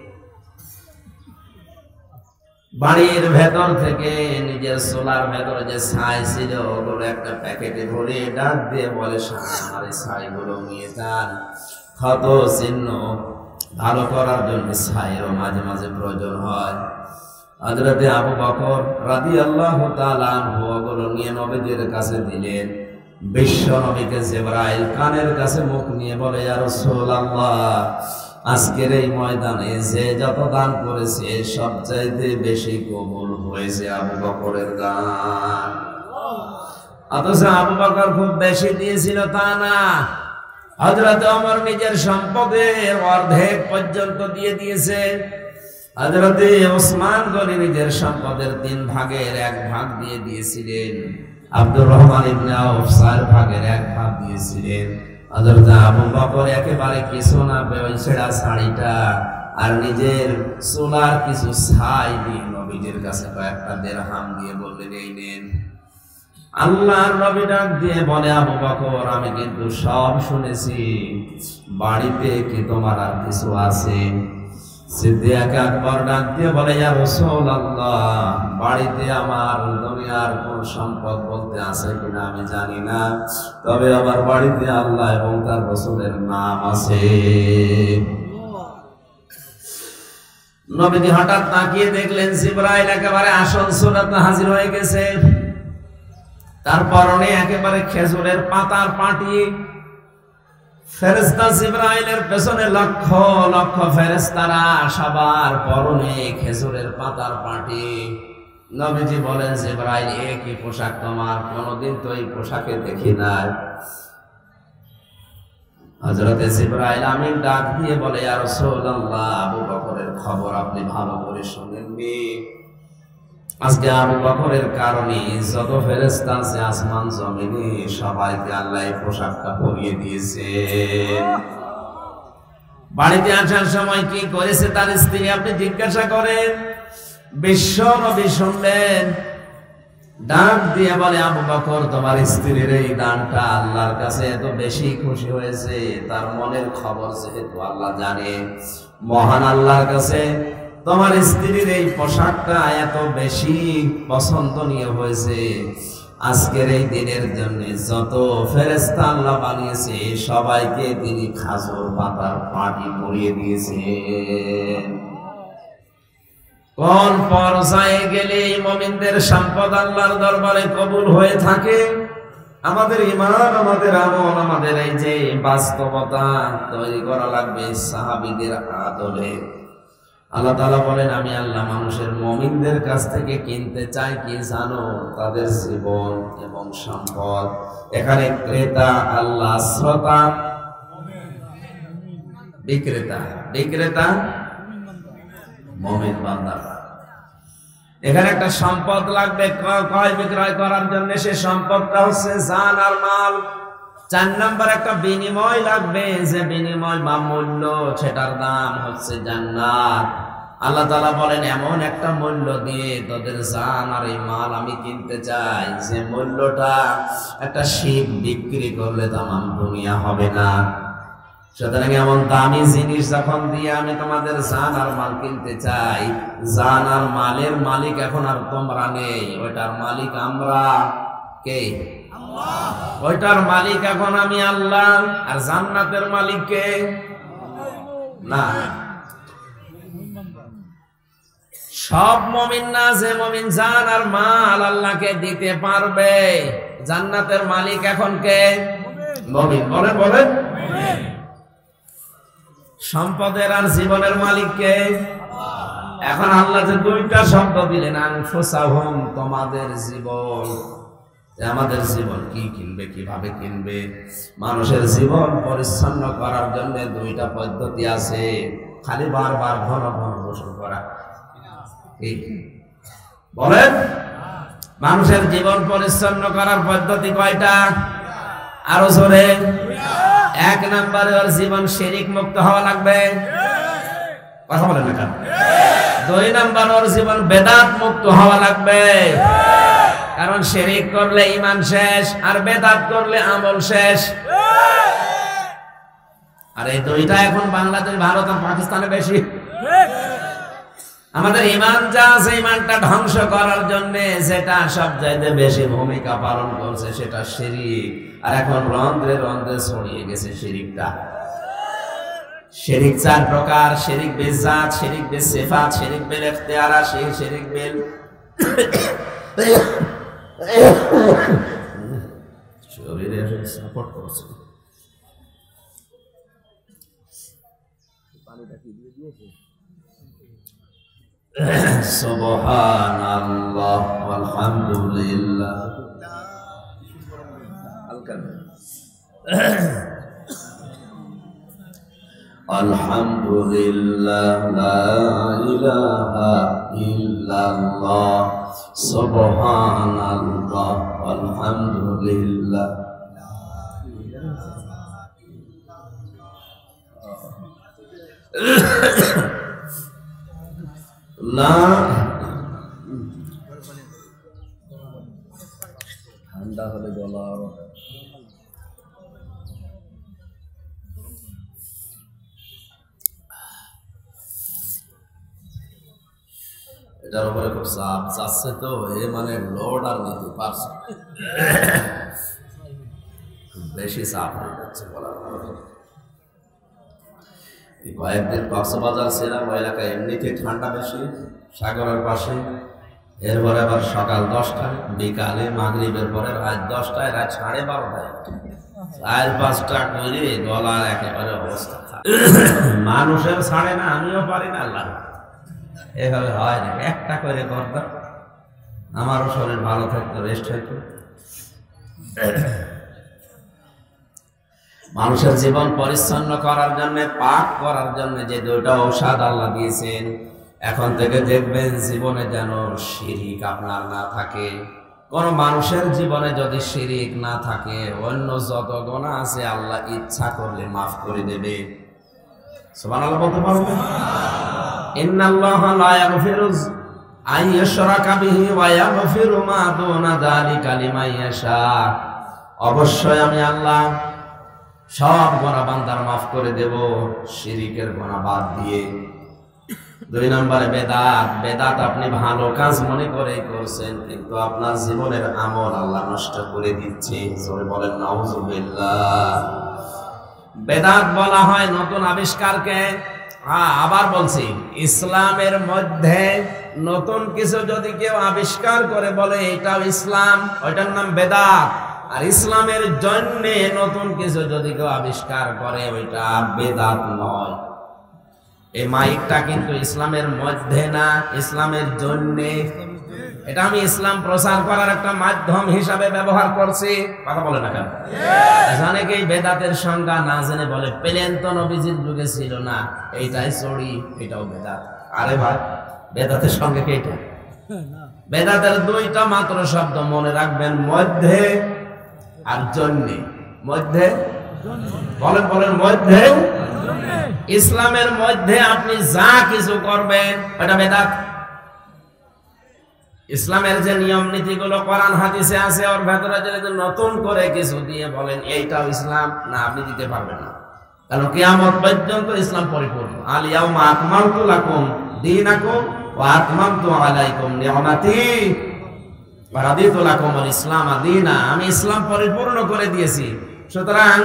বাড়ির ভেতর থেকে নিজের সোলার ভেতরে যে ছাই ছিল ওগুলো একটা প্যাকেটে ভরে ডাক দিয়ে বলে, আমার এই ছাইগুলো নিয়ে যান, ক্ষত চিহ্ন ভালো করার জন্য ছাইয়েরও মাঝে মাঝে প্রয়োজন হয়। হযরতে আবু বকর রাদিয়াল্লাহু তাআলা আনহু ওগুলো নিয়ে নবীদের কাছে দিলেন। বিশ্ব নবীকে জিবরাইল কানের কাছে মুখ নিয়ে বলে, ইয়া রাসূলুল্লাহ, আজকের এই ময়দানে যে যত দান করেছে সবচাইতে বেশি কবুল হয়েছে আবু বকরের দান। অথচ আবু বকর খুব বেশি দিয়েছিল তা না, হযরত ওমর নিজের সম্পদের অর্ধেক পর্যন্ত দিয়ে দিয়েছে। হযরতে ওসমান গনি নিজের সম্পদের 3 ভাগের 1 ভাগ দিয়ে দিয়েছিলেন। আব্দুর রহমান ইবনে আউফ 4 ভাগের 1 ভাগ দিয়েছিলেন। হযরত আবু বকর একেবারে কিছু না পেয়ে ছেঁড়া শাড়িটা আর নিজের চুলার কিছু ছাই দিয়ে নবীজির কাছে কয়েকটা দিরহাম দিয়ে বললেন, এই নেন। আল্লাহর নবী ডাক দিয়ে বলে, আবু বকর, আমি কিন্তু সব শুনেছি, বাড়িতে কি তোমার আর কিছু আছে? সিদ্দিক আকবর ডাক দিয়ে বলে, ইয়া রাসূলুল্লাহ, বাড়িতে আমার দুনিয়ার কোন সম্পদ বলতে আছে কিনা আমি জানি না, তবে আমার বাড়িতে আল্লাহ এবং তার রাসূলের নাম আছে। নবীজি হঠাৎ তাকিয়ে দেখলেন জিবরাইল একেবারে আসল সুরাতে হাজির হয়ে গেছে। তার পরনে একেবারে খেজুরের পাতার পাটি। ফেরেশতা জিবরাইলের পেছনে লক্ষ লক্ষ ফেরেশতারা, সবার পরনে খেজুরের পাতার পাটি। নবীজি বলেন, জিবরাইল, কি পোশাক তোমার? কোনদিন তো এই পোশাকে দেখি নাই। হযরত জিবরাইল আমিন ডাক দিয়ে বলে, ইয়া রাসূলুল্লাহ, আবু বকরের খবর আপনি ভালো করে শুনেননি। আজকে আবু বকরের কারণে যত ফেরেশতা আছে আসমান জমিনে সবাইকে আল্লাহ এই পোশাকটা পরিয়ে দিয়েছে। বাড়িতে আসার সময় কি করেছে তার স্ত্রী আপনি জিজ্ঞাসা করেন। বিশ্ব নবী শুনলেন, ডাক দিয়ে বলে, আবু বকর, তোমার স্ত্রীর এই দানটা আল্লাহর কাছে এত বেশি খুশি হয়েছে, তার মনের খবর যেহেতু আল্লাহ জানে, মহান আল্লাহর কাছে তোমার স্ত্রীর এই পোশাকটা এত বেশি পছন্দনীয় হয়েছে, আজকের এই দিনের জন্য যত ফেরেশতা আল্লাহ বানিয়েছে সবাইকে তিনি খাজুর পাতার পাটি পরিয়ে দিয়েছেন। কোন পর্যায়ে গেলে মুমিনদের সম্পদ আল্লাহর দরবারে কবুল হয়ে থাকে? আমাদের ঈমান, আমাদের আমল, আমাদের এই যে বাস্তবতা তৈরি করা লাগবে সাহাবীদের আদলে। আল্লাহ তাআলা বলেন, আমি আল্লাহ মানুষের মুমিনদের কাছ থেকে কিনতে চাই কি জানো? তাদের জীবন এবং সম্পদ। এখানে ক্রেতা আল্লাহ, শ্রোতা বিক্রেতা মুমিন বান্দা। এখানে একটা সম্পদ লাগবে ক্রয় বিক্রয় করার জন্য, সে সম্পদটা হচ্ছে জান আর মাল। 4 নম্বর একটা বিনিময় লাগবে, যে বিনিময় বা মূল্য, সেটার দাম হচ্ছে জান্নাত। আল্লাহ তাআলা বলেন, এমন একটা মূল্য দিয়ে তোদের জান আর এই মাল আমি কিনতে চাই যে মূল্যটা একটা শিপ বিক্রি করলে তামাম দুনিয়া হবে না। সুতরাং এমন দামি জিনিস যখন দিয়ে আমি তোমাদের জান আর মাল কিনতে চাই, জান আর মালের মালিক এখন আর তোমরা নেই, ওইটার মালিক আমরা। কে? আল্লাহ। ওইটার মালিক এখন আমি আল্লাহ। আর জান্নাতের মালিক কে? না, সব মুমিন না। যে মুমিন জান আর মাল আল্লাহকে দিতে পারবে, জান্নাতের মালিক এখন কে? মুমিন। বলেন বলেন। সম্পদের আর জীবনের মালিক কে? এখন আল্লাহ যে 2টা শব্দ দিলেন, আনফুসাহুম, তোমাদের জীবন। আমাদের জীবন কি কিনবে, কিভাবে কিনবে? মানুষের জীবন পরিচ্ছন্ন করার জন্য 2টা পদ্ধতি আছে। খালি বারবার ঘন ঘন গোসল করা। বলেন, মানুষের জীবন পরিচ্ছন্ন করার পদ্ধতি কয়টা? আরো জোরে। 1 নম্বরে ওর জীবন শিরিক মুক্ত হওয়া লাগবে। কথা বলেন না কেন? 2 নম্বর, ওর জীবন বেদাত মুক্ত হওয়া লাগবে। কারণ শিরিক করলে ঈমান শেষ, আর বেদাত করলে আমল শেষ। আর এই 2টা এখন বাংলাদেশ, ভারত আর পাকিস্তানে বেশি। আমাদের ঈমান যা আছে, ঈমানটা ধ্বংস করার জন্য যেটা সবচাইতে বেশি ভূমিকা পালন করছে সেটা শিরিক। আর এখন রন্ধ্রে রন্ধ্রে ছড়িয়ে গেছে শিরিকটা। শিরিক 4 প্রকার: শিরিক বিল জাত, শিরিক বিল সিফাত, শিরিক বিল ইখতিয়ার, শিরিক বিল শরীরে সাপোর্ট করছে। পানিটা কি দিয়ে দিয়েছে? সুবহানাল্লাহ ওয়ালহামদুলিল্লাহ। আলহামদুলিল্লাহ, লা ইলাহা ইল্লাল্লাহ, সুবহানাল্লাহ ওয়ালহামদুলিল্লাহ। না ঠান্ডা হলে গলা এটার উপরে খুব চাপ চাচ্ছে, তো এ মানে লোড আর নিতে পারছে, খুব বেশি চাপ হয়ে যাচ্ছে বলার পরে। কয়েকদিন কক্সবাজার ছিলাম, ওই এলাকায় এমনিতে ঠান্ডা বেশি, সাগরের পাশে। এরপরে আবার সকাল 10টায়, বিকালে মাগরিবের পরে রাত 10টায়, রাত 12:30টায় 4-5টা করে গলার একেবারে অবস্থা। মানুষের ছাড়ে না, আমিও পারি না। আল্লাহ এভাবে হয় না, একটা করে করতাম আমারও শরীর ভালো থাকতো, রেস্ট হইতো। মানুষের জীবন পরিচ্ছন্ন করার জন্য, পাক করার জন্য যে দুটো ঔষধ আল্লাহ দিয়েছেন, এখন থেকে দেখবেন জীবনে যেন শিরিক আপনার না থাকে। কোন মানুষের জীবনে যদি শিরিক না থাকে, অন্য যত গুনাহ আছে আল্লাহ ইচ্ছা করলে মাফ করে দেবে। সুবহানাল্লাহ বলতে পারবেন? ইন্নাল্লাহা লা ইয়াগফিরু আন ইউশরাকা বিহি ওয়া ইয়াগফিরু মা দুনা যালিকা লিমান ইয়াশা। অবশ্যই আমি আল্লাহ সব গুনাহ বান্দার মাফ করে দেব, শিরিকের গুনাহ বাদ দিয়ে। 2 নম্বরে বেদাত। বেদাত আপনি ভালো কাজ মনে করে করছেন, কিন্তু আপনার জীবনের আমল আল্লাহ নষ্ট করে দিচ্ছে। জোরে বলেন নাউজুবিল্লাহ। বেদাত বলা হয় নতুন আবিষ্কারকে। আবার বলছি, ইসলামের মধ্যে নতুন কিছু যদি কেউ আবিষ্কার করে বলে এটাও ইসলাম, ওইটার নাম বেদাত। আর ইসলামের জন্য নতুন কিছু যদি কেউ আবিষ্কার করে ওইটা বেদাত নয়। এই মাইকটা কিন্তু ইসলামের মধ্যে না, ইসলামের জন্য। এটা আমি ইসলাম প্রচার করার একটা মাধ্যম হিসাবে ব্যবহার করছি। কথা বলে না কেন? অনেকেই বেদাতের সংজ্ঞা না জেনে বলে প্লেন তো নবীজির যুগে ছিল না, এইটাই চড়ি, এটাও বেদাত। আরে ভাই, বেদাতের সঙ্গে কি এটা? বেদাতের 2টা মাত্র শব্দ মনে রাখবেন, মধ্যে আর জন্য। মধ্যে বলেন বলেন, মধ্যে। ইসলামের মধ্যে আপনি যা কিছু করবেন এটা বেদাত। ইসলামের যে নিয়ম নীতিগুলো কোরআন হাদিসে আছে, ওর ভেতরে যদি নতুন করে কিছু দিয়ে বলেন এইটাও ইসলাম, না, আপনি দিতে পারবেন না। কারণ কিয়ামত পর্যন্ত ইসলাম পরিপূর্ণ। আল ইয়াউমা আকমালতু লাকুম দীনাকুম ওয়া আতমামতু আলাইকুম নি'মাতি ওয়া রাদিতু লাকুমুল ইসলাম দীনা। আমি ইসলাম পরিপূর্ণ করে দিয়েছি। সুতরাং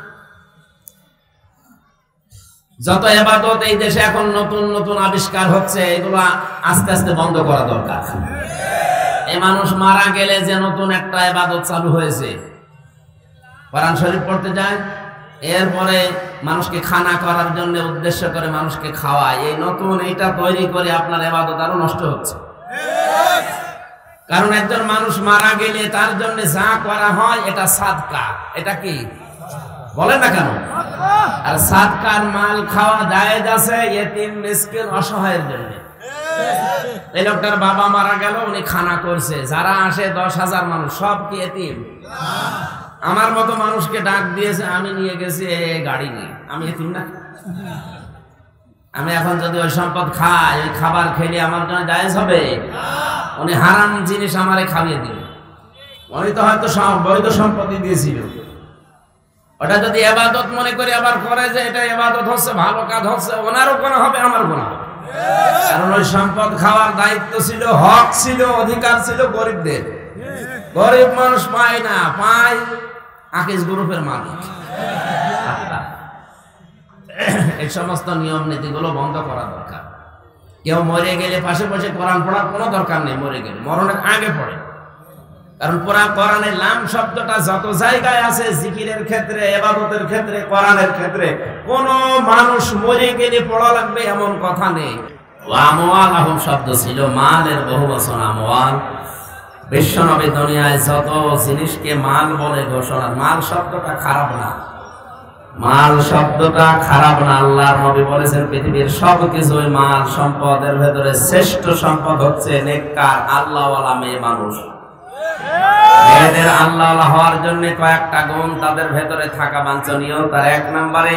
যত ইবাদত এই দেশে এখন নতুন নতুন আবিষ্কার হচ্ছে, এগুলো আস্তে আস্তে বন্ধ করা দরকার। এই মানুষ মারা গেলে যে নতুন একটা ইবাদত চালু হয়েছে, কোরআন শরীফ পড়তে যায়, এরপরে মানুষকে খানা করার জন্য উদ্দেশ্য করে মানুষকে খাওয়ায়, এই নতুন এইটা তৈরি করে আপনার ইবাদত আরো নষ্ট হচ্ছে। কারণ একজন মানুষ মারা গেলে তার জন্য যা করা হয় এটা সাদকা। এটা কি বলেন না কেন? আর সাদকার মাল খাওয়া জায়েজ আছে ইতিম মিসকিন অসহায়ের জন্য। এই লোকটার বাবা মারা গেল, উনি খানা করছে, যারা আসে 10,000 মানুষ সব কি এতিম? আমার মতো মানুষকে ডাক দিয়েছে, আমি নিয়ে গেছি গাড়ি নিয়ে, আমি এতিম না? আমি এখন যদি ওই সম্পদ খাই, ওই খাবার খেলে আমার জন্য জায়েজ হবে? উনি হারাম জিনিস আমারে খাইয়ে দিল। উনি তো হয়তো বৈধ সম্পত্তি দিয়েছিল, ওটা যদি ইবাদত মনে করে আবার করে যে এটা ইবাদত হচ্ছে, ভালো কাজ হচ্ছে, ওনারও গুনাহ হবে, আমার গুনাহ হবে। কারণ ওই সম্পদ খাওয়ার দায়িত্ব ছিল, হক ছিল, অধিকার ছিল গরিবদের। গরিব মানুষ পায় না, পায় আকিজ গ্রুপের মালিক। এই সমস্ত নিয়ম নীতিগুলো বন্ধ করা দরকার। কেউ মরে গেলে পাশে পাশে কোরআন পড়ার কোনো দরকার নেই। মরে গেলে মরণের আগে পড়ে। কারণ কোরআনের লাম শব্দটা যত জায়গায় আছে, জিকিরের ক্ষেত্রে, ইবাদতের ক্ষেত্রে, কোরআনের ক্ষেত্রে, কোন মানুষ মরে গেলে পড়া লাগবে এমন কথা নেই। আমওয়ালাহুম শব্দ ছিল মালের বহুবচন আমওয়াল। বিশ্বনবী দুনিয়ায় যত জিনিসকে মাল বলে ঘোষণা, মাল শব্দটা খারাপ না, মাল শব্দটা খারাপ না। আল্লাহর নবী বলেছেন পৃথিবীর সবকিছুই মাল। সম্পদের ভেতরে শ্রেষ্ঠ সম্পদ হচ্ছে নেককার আল্লাহওয়ালা মেয়ে মানুষ। মেয়েদের আল্লাহওয়ালা হওয়ার জন্য কয়েকটা গুণ তাদের ভেতরে থাকা বাঞ্ছনীয়। তার 1 নম্বরে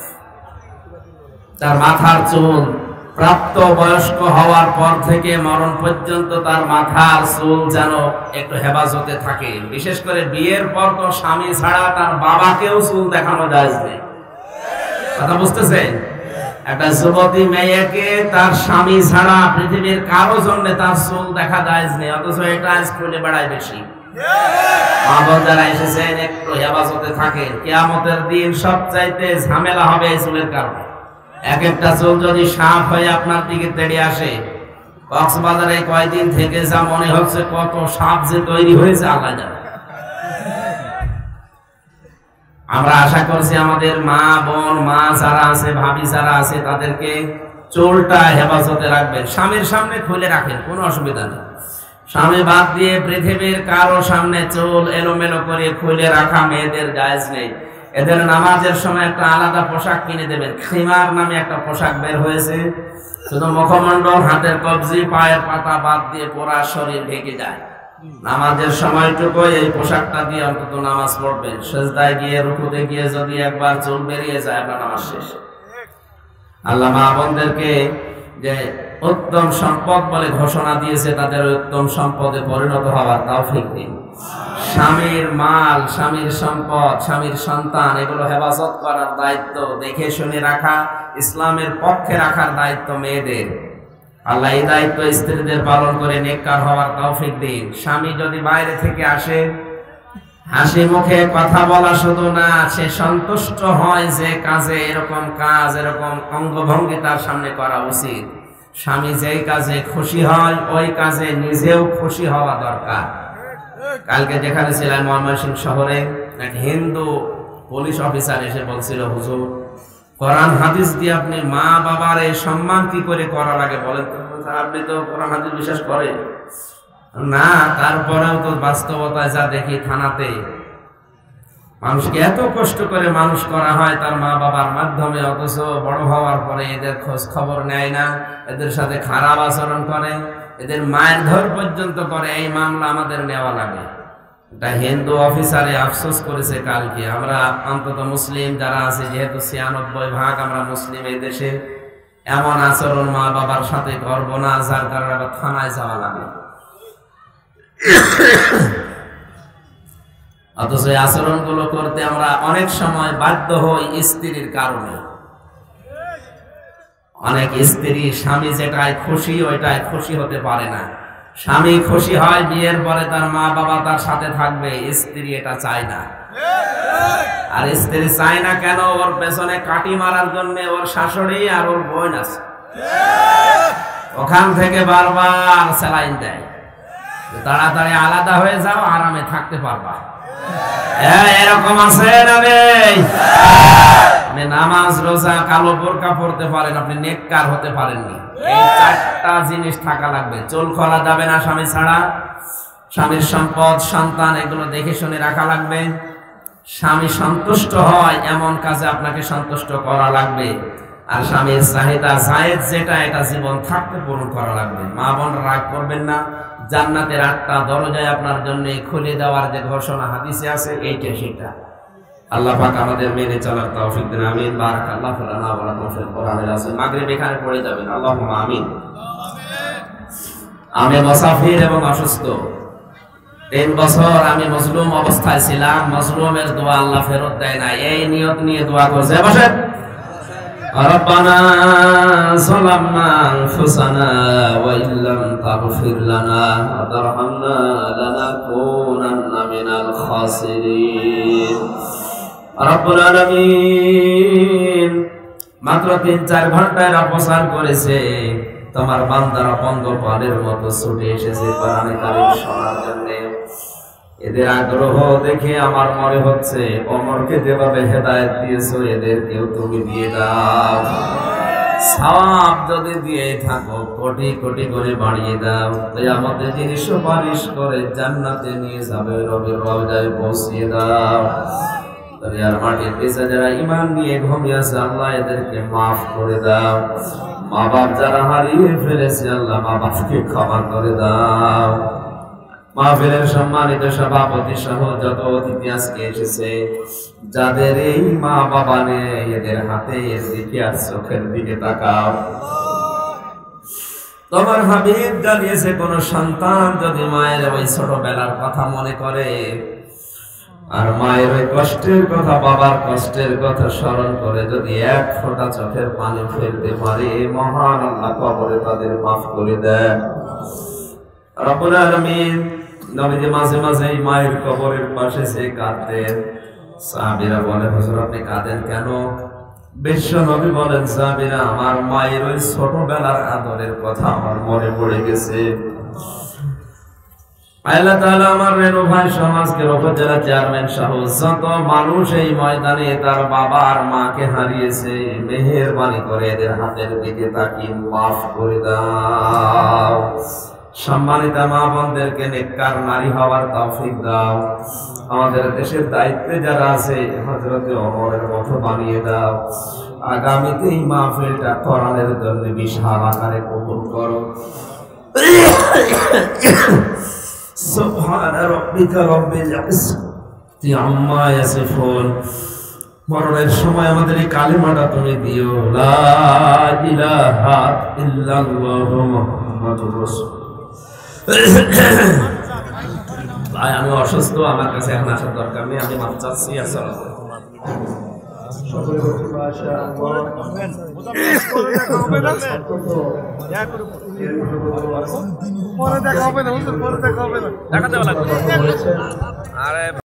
তার মাথার চুল। প্রাপ্ত বয়স্ক হওয়ার পর থেকে মরণ পর্যন্ত তার মাথার চুল যেন একটু হেফাজতে থাকে। বিশেষ করে বিয়ের পর তো স্বামী ছাড়া তার বাবাকেও চুল দেখানো যায় না। কথা বুঝতেছেন? একটা যুবতী মেয়েকে তার স্বামী ছাড়া পৃথিবীর কারো জন্য তার চুল দেখা যায় না, অথচ এটা স্কুলে বেড়ায় বেশি। মা বোন যারা এসেছেন একটু হেফাজতে থাকেন, কিয়ামতের দিন সবচাইতে ঝামেলা হবে এই চুলের কারণে। এক একটা চুল যদি সাপ হয়ে আপনার দিকে তেড়ে আসে, কক্সবাজারে কয়দিন থেকে যা মনে হচ্ছে কত সাপ যে তৈরি হয়েছে আল্লাহ জানে। আমরা আশা করছি আমাদের মা বোন, মা যারা আছে, ভাবি যারা আছে, তাদেরকে চুলটা হেফাজতে রাখবেন। স্বামীর সামনে খুলে রাখেন, কোনো অসুবিধা নেই। স্বামী বাদ দিয়ে পৃথিবীর কারো সামনে চুল এলোমেলো করে খুলে রাখা মেয়েদের জায়েজ নেই। এদের নামাজের সময় একটা আলাদা পোশাক কিনে দেবেন। খিমার নামে একটা পোশাক বের হয়েছে, শুধু মুখমণ্ডল, হাতের কবজি, পায়ের পাতা বাদ দিয়ে পুরা শরীর ঢেকে যায়। নামাজের সময়টুকু এই পোশাকটা দিয়ে অন্তত নামাজ পড়বেন। সেজদায় গিয়ে, রুকুতে গিয়ে যদি একবার চুল বেরিয়ে যায়, আপনার নামাজ শেষ। আল্লাহ মা বোনদেরকে যে উত্তম সম্পদ বলে ঘোষণা দিয়েছে, তাদের উত্তম সম্পদে পরিণত হওয়ার তৌফিক দিন। স্বামীর মাল, স্বামীর সম্পদ, স্বামীর সন্তান, এগুলো হেফাজত করার দায়িত্ব, দেখে শুনে রাখা, ইসলামের পক্ষে রাখার দায়িত্ব মেয়েদের। আল্লাহ এই দায়িত্ব স্ত্রীদের পালন করে নেককার হওয়ার তৌফিক দিন। স্বামী যদি বাইরে থেকে আসে, হাসি মুখে কথা বলা শুধু না, সে সন্তুষ্ট হয় যে কাজে এরকম কাজ, এরকম অঙ্গভঙ্গি তার সামনে করা উচিত। স্বামী যেই কাজে খুশি হয়, ওই কাজে নিজেও খুশি হওয়া দরকার। কালকে যেখানে ছিলেন ময়মনসিংহ শহরে, এক হিন্দু পুলিশ অফিসার এসে বলছিল, হুজুর কোরআন হাদিস দিয়ে আপনি মা বাবার এই সম্মান কি করে করা লাগে বলেন তো? আপনি তো কোরআন হাদিস বিশ্বাস করেন না, তারপরেও তো বাস্তবতায় যা দেখি থানাতে মানুষকে এত কষ্ট করে মানুষ করা হয় তার মা বাবার মাধ্যমে, অথচ বড় হওয়ার পরে এদের খোঁজ খবর নেয় না, এদের সাথে খারাপ আচরণ করে, এদের মায়ের ধর পর্যন্ত করে। এই মামলা আমাদের নেওয়া লাগে। এটা হিন্দু অফিসারে আফসোস করেছে কালকে। আমরা অন্তত মুসলিম যারা আছে, যেহেতু ৯৬% আমরা মুসলিম এই দেশে, এমন আচরণ মা বাবার সাথে করবো না, যার কারণে আবার থানায় যাওয়া লাগে। অথচ এই আচরণ গুলো করতে আমরা অনেক সময় বাধ্য হই স্ত্রীর কারণে। অনেক স্ত্রী স্বামী যেটাই খুশি ওইটাই খুশি হতে পারে না। স্বামী খুশি হয় বিয়ের পরে তার মা বাবা তার সাথে থাকবে, স্ত্রী এটা চায় না। আর স্ত্রী চায় না কেন? ওর পেছনে কাটি মারার জন্য ওর শাশুড়ি আর ওর বোন আছে, ওখান থেকে বারবার স্যালাইন দেয়, তাড়াতাড়ি আলাদা হয়ে যাও, আরামে থাকতে পারবা। এরকম আছে না? আপনি নামাজ রোজা কালো বোরকা পড়তে পারেন, আপনি নেককার হতে পারেননি। এই চারটা জিনিস থাকা লাগবে। চুল খোলা যাবে না স্বামী ছাড়া, স্বামীর সম্পদ, সন্তান, এগুলো দেখে শুনে রাখা লাগবে। স্বামী সন্তুষ্ট হয় এমন কাজে আপনাকে সন্তুষ্ট করা লাগবে। আর স্বামীর চাহিদা জায়েজ যেটা, এটা জীবন থাকতে পূরণ করা লাগবে। মা বোন রাগ করবেন না, জান্নাতের 8টা দরজায় আপনার জন্য খুলে দেওয়ার যে ঘোষণা হাদিসে আছে, এইটা সেটা। আল্লাহ পাক আমাদের মেনে চলার তৌফিক দিন। আমিন। বারাকাল্লাহু লানা ওয়া লাকুম ফিল কোরআনিল আযীম। মাগরিব এখানে পড়ে যাবেন। আল্লাহুম্মা আমিন। আমি মুসাফির এবং অসুস্থ। 3 বছর আমি মজলুম অবস্থায় ছিলাম। মজলুমের দোয়া আল্লাহ ফেরত দেয় না। এই নিয়ত নিয়ে দোয়া করছে। বসেন। রব্বানা যালামনা আনফুসানা ওয়া ইল্লাম তাগফির লানা ওয়া তারহামনা লানাকুনান্না মিনাল খাসিরিন। রব্বুল আলামিন মাত্র 3-4 ঘন্টায় অপসার করেছে, তোমার বান্দারা পঙ্গপালের মতো ছুটে এসেছে কোরআনে কারীম শোনার জন্য। এদের আগ্রহ দেখে আমার মনে হচ্ছে ওমরকে যেভাবে হেদায়েত দিয়েছো এদেরকেও তুমি দিয়ে দাও। সওয়াব যদি দিয়ে থাকো কোটি কোটি করে বাড়িয়ে দাও। কিয়ামতে যিনি সুপারিশ করে জান্নাতে নিয়ে যাবে, রবের রওজায় পৌঁছিয়ে দাও। দুনিয়ার মাটির নিচে যারা ঈমান নিয়ে ঘুমিয়ে আছে, আল্লাহ এদেরকে মাফ করে দাও। মা বাপ যারা হারিয়ে ফেলেছে, আল্লাহ মা বাপকে ক্ষমা করে দাও। মাহফিলের সম্মানিত সভাপতি সহ যত অতিথি আজকে এসেছে, যাদের এই মা বাবা নেই, এদের হাতে এর দিকে আর চোখের দিকে তাকাও। তোমার হাবিব জানিয়েছে, কোন সন্তান যদি মায়ের ওই ছোটবেলার কথা মনে করে আর মায়ের ওই কষ্টের কথা, বাবার কষ্টের কথা স্মরণ করে যদি 1 ফোঁটা চোখের পানি ফেলতে পারে, মহান আল্লাহ কবরে তাদের মাফ করে দেয়। রব্বুল আলামিন নবীজি মাঝে মাঝে মায়ের কবরের পাশে যে কাঁদতেন, সাহাবীরা বলে, হুজুর আপনি কাঁদেন কেন? বিশ্ব নবী বলেন, সাহাবীরা আমার মায়ের ওই ছোটবেলার আদরের কথা আমার মনে পড়ে গেছে। আল্লাহ তাআলা আমার রেনু ভাই সমাজকে উপজেলা চেয়ারম্যান সহ যত মানুষ এই ময়দানে তার বাবা আর মাকে হারিয়েছে, মেহেরবানি করে এদের হাতের দিকে তাকিয়ে মাফ করে দাও। সম্মানিত মা বোনদেরকে নেককার নারী হওয়ার তৌফিক দাও। আমাদের দেশের দায়িত্বে যারা আছে হযরতে ওমরের মতো বানিয়ে দাও। আগামীতে এই মাহফিলটা কোরআনের জন্য বিশাল আকারে কবুল করো। সুবহান রাব্বিকা রাব্বিল ইজ্জাতি আম্মা ইয়াসিফুন। মরণের সময় আমাদের এই কালিমাটা তুমি দিও, লা ইলাহা ইল্লাল্লাহু মুহাম্মাদুর রাসূল। ভাই আমি অসুস্থ, আমার কাছে এখন আসার দরকার নেই, আমি মাফ চাচ্ছি। আসসালামু আলাইকুম। পরে দেখা হবে না, পরে দেখা হবে না, দেখা যাবে না।